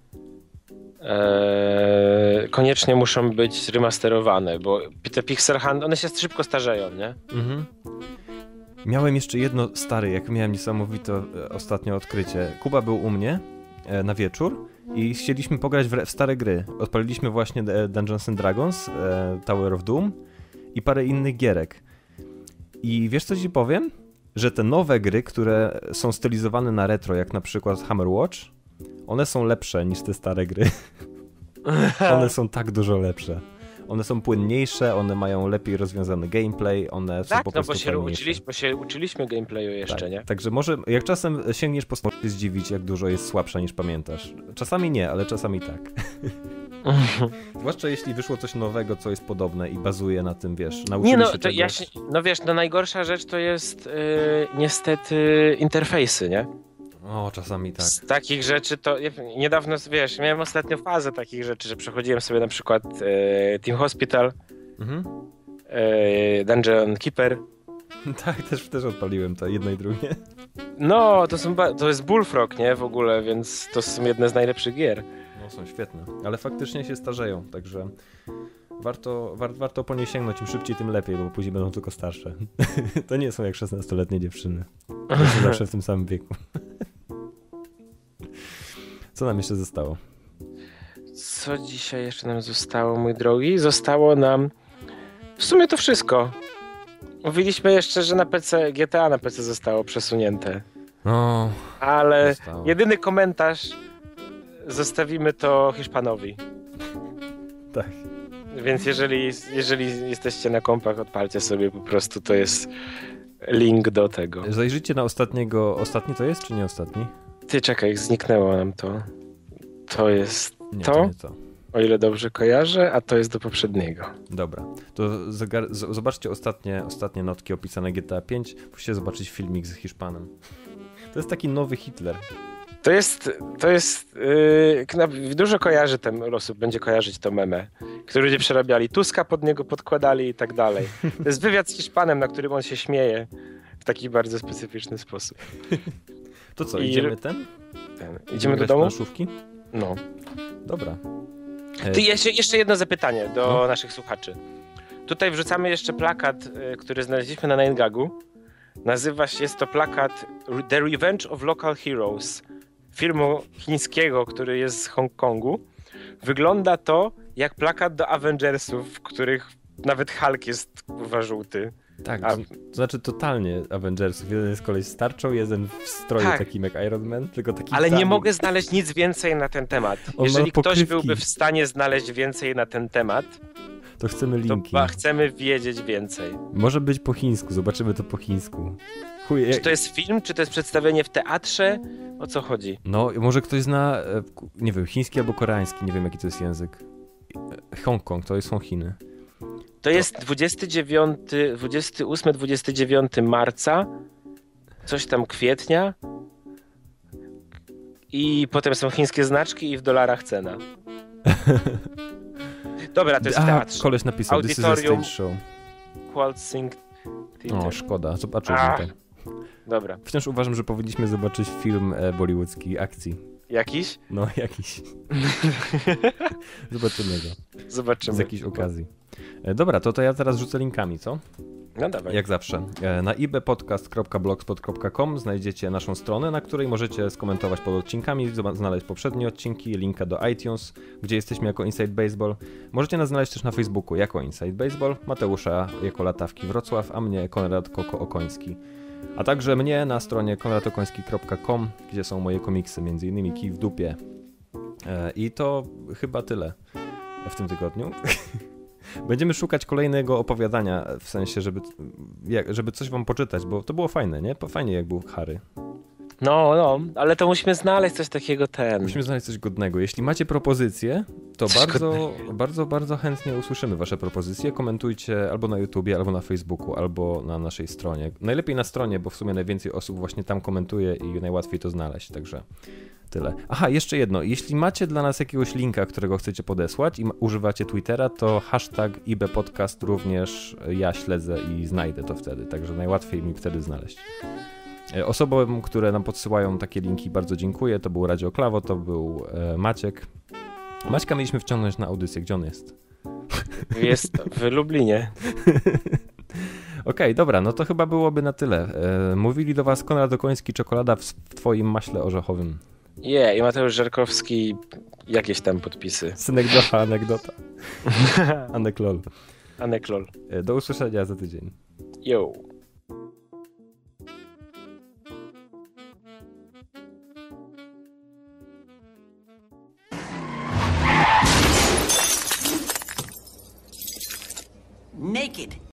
e, koniecznie muszą być zremasterowane, bo te pixel hand, one się szybko starzeją, nie? Mhm. Miałem jeszcze jedno stare, jak miałem niesamowite e, ostatnio odkrycie. Kuba był u mnie e, na wieczór i chcieliśmy pograć w, re- w stare gry. Odpaliliśmy właśnie e, Dungeons and Dragons, e, Tower of Doom i parę innych gierek. I wiesz co ci powiem? Że te nowe gry, które są stylizowane na retro, jak na przykład Hammer Watch, one są lepsze niż te stare gry. One są tak dużo lepsze. One są płynniejsze, one mają lepiej rozwiązany gameplay, one są Tak, po no prostu bo się fajniejsze. uczyliśmy, bo się uczyliśmy gameplayu jeszcze, Tak, nie? także może, jak czasem sięgniesz po możesz się zdziwić, jak dużo jest słabsza niż pamiętasz. Czasami nie, ale czasami tak. Zwłaszcza jeśli wyszło coś nowego, co jest podobne i bazuje na tym, wiesz, nauczyli Nie no, się to czegoś. ja się, no wiesz, no najgorsza rzecz to jest yy, niestety interfejsy, nie? O, czasami tak. Z takich rzeczy to ja niedawno, wiesz, miałem ostatnio fazę takich rzeczy, że przechodziłem sobie na przykład e, Team Hospital, Mhm. e, Dungeon Keeper. Tak, też, też odpaliłem to, jedno i drugie. No, to są ba- to jest Bullfrog, nie, w ogóle, więc to są jedne z najlepszych gier. No, są świetne, ale faktycznie się starzeją, także warto, war, warto po nie sięgnąć, im szybciej, tym lepiej, bo później będą tylko starsze. To nie są jak szesnastoletnie dziewczyny. To są zawsze w tym samym wieku. Co nam jeszcze zostało? Co dzisiaj jeszcze nam zostało, mój drogi? Zostało nam w sumie to wszystko. Mówiliśmy jeszcze, że na P C, G T A na P C zostało przesunięte. No, Ale zostało. jedyny komentarz zostawimy to Hiszpanowi. tak. Więc jeżeli, jeżeli jesteście na kompach, odpalcie sobie po prostu, to jest link do tego. Zajrzyjcie na ostatniego, ostatni to jest, czy nie ostatni? Ty, czekaj, zniknęło nam to. To jest Nie, to, to nie to. o ile dobrze kojarzę, a to jest do poprzedniego. Dobra, to zegar- z- zobaczcie ostatnie, ostatnie notki opisane G T A pięć, musicie zobaczyć filmik z Hiszpanem. To jest taki nowy Hitler. To jest, to jest, yy, kna- dużo kojarzy ten osób, będzie kojarzyć to meme, które ludzie przerabiali, Tuska pod niego podkładali i tak dalej. To jest wywiad z Hiszpanem, na którym on się śmieje w taki bardzo specyficzny sposób. To co, I- idziemy ten? Ten. Idziemy do grać w domu? planszówki? No. Dobra. E, Ty, jeszcze, jeszcze jedno zapytanie do No. naszych słuchaczy. Tutaj wrzucamy jeszcze plakat, y, który znaleźliśmy na nine gagu. Nazywa się, jest to plakat The Revenge of Local Heroes, filmu chińskiego, który jest z Hongkongu. Wygląda to jak plakat do Avengersów, w których nawet Hulk jest kurwa żółty. Tak, A- to, to znaczy totalnie Avengersów. Jeden jest koleś z tarczą, jeden w stroju Tak. takim jak Iron Man, tylko taki Ale nie tani. mogę znaleźć nic więcej na ten temat. ma Jeżeli ktoś pokrywki. byłby w stanie znaleźć więcej na ten temat, To chcemy to linki. ba- chcemy wiedzieć więcej. Może być po chińsku, zobaczymy to po chińsku. Chuj, Czy to jest film, czy to jest przedstawienie w teatrze? O co chodzi? No, może ktoś zna, e, ku- nie wiem, chiński albo koreański, nie wiem jaki to jest język. E, Hongkong, to są Chiny. To jest dwudziestego dziewiątego, dwudziestego ósmego, dwudziestego dziewiątego marca, coś tam kwietnia i potem są chińskie znaczki i w dolarach cena. Dobra, to jest w A, teatrze. koleś napisał, this is a Audytorium. stage show. Qualsing Theater. O, szkoda, zobaczyłbym Ach. to. Dobra, Wciąż uważam, że powinniśmy zobaczyć film e, bollywoodzki akcji. jakiś? No, jakiś. Zobaczymy go. Zobaczymy. Z jakiejś okazji. E, dobra, to, to ja teraz rzucę linkami, co? No dawaj. Jak zawsze. E, Na ibpodcast kropka blogspot kropka com znajdziecie naszą stronę, na której możecie skomentować pod odcinkami, zoba- znaleźć poprzednie odcinki, linka do iTunes, gdzie jesteśmy jako Inside Baseball. Możecie nas znaleźć też na Facebooku jako Inside Baseball, Mateusza jako Latawki Wrocław, a mnie Konrad Koko Okoński. A także mnie na stronie konrad okoński kropka com, gdzie są moje komiksy, m.in. Kij w dupie. E, I to chyba tyle w tym tygodniu. Będziemy szukać kolejnego opowiadania, w sensie, żeby, jak, żeby coś wam poczytać, bo to było fajne, nie? Fajnie jak był Harry. No, no, ale to musimy znaleźć coś takiego ten. Musimy znaleźć coś godnego. Jeśli macie propozycje, to Coś bardzo, bardzo, bardzo chętnie usłyszymy wasze propozycje. Komentujcie albo na YouTubie, albo na Facebooku, albo na naszej stronie. Najlepiej na stronie, bo w sumie najwięcej osób właśnie tam komentuje i najłatwiej to znaleźć, także tyle. Aha, jeszcze jedno. Jeśli macie dla nas jakiegoś linka, którego chcecie podesłać i ma- używacie Twittera, to hashtag ibpodcast również ja śledzę i znajdę to wtedy, także najłatwiej mi wtedy znaleźć. E, Osobom, które nam podsyłają takie linki, bardzo dziękuję. To był Radio Klawo, to był e, Maciek. Maćka mieliśmy wciągnąć na audycję. Gdzie on jest? Jest w Lublinie. Okej, dobra, no to chyba byłoby na tyle. E, mówili do was Konrad Okoński, czekolada w, w twoim maśle orzechowym. Je, i Mateusz Żerkowski, jakieś tam podpisy. Synegdocha, anegdota. Aneklol. Aneklol. E, do usłyszenia za tydzień. Yo. Naked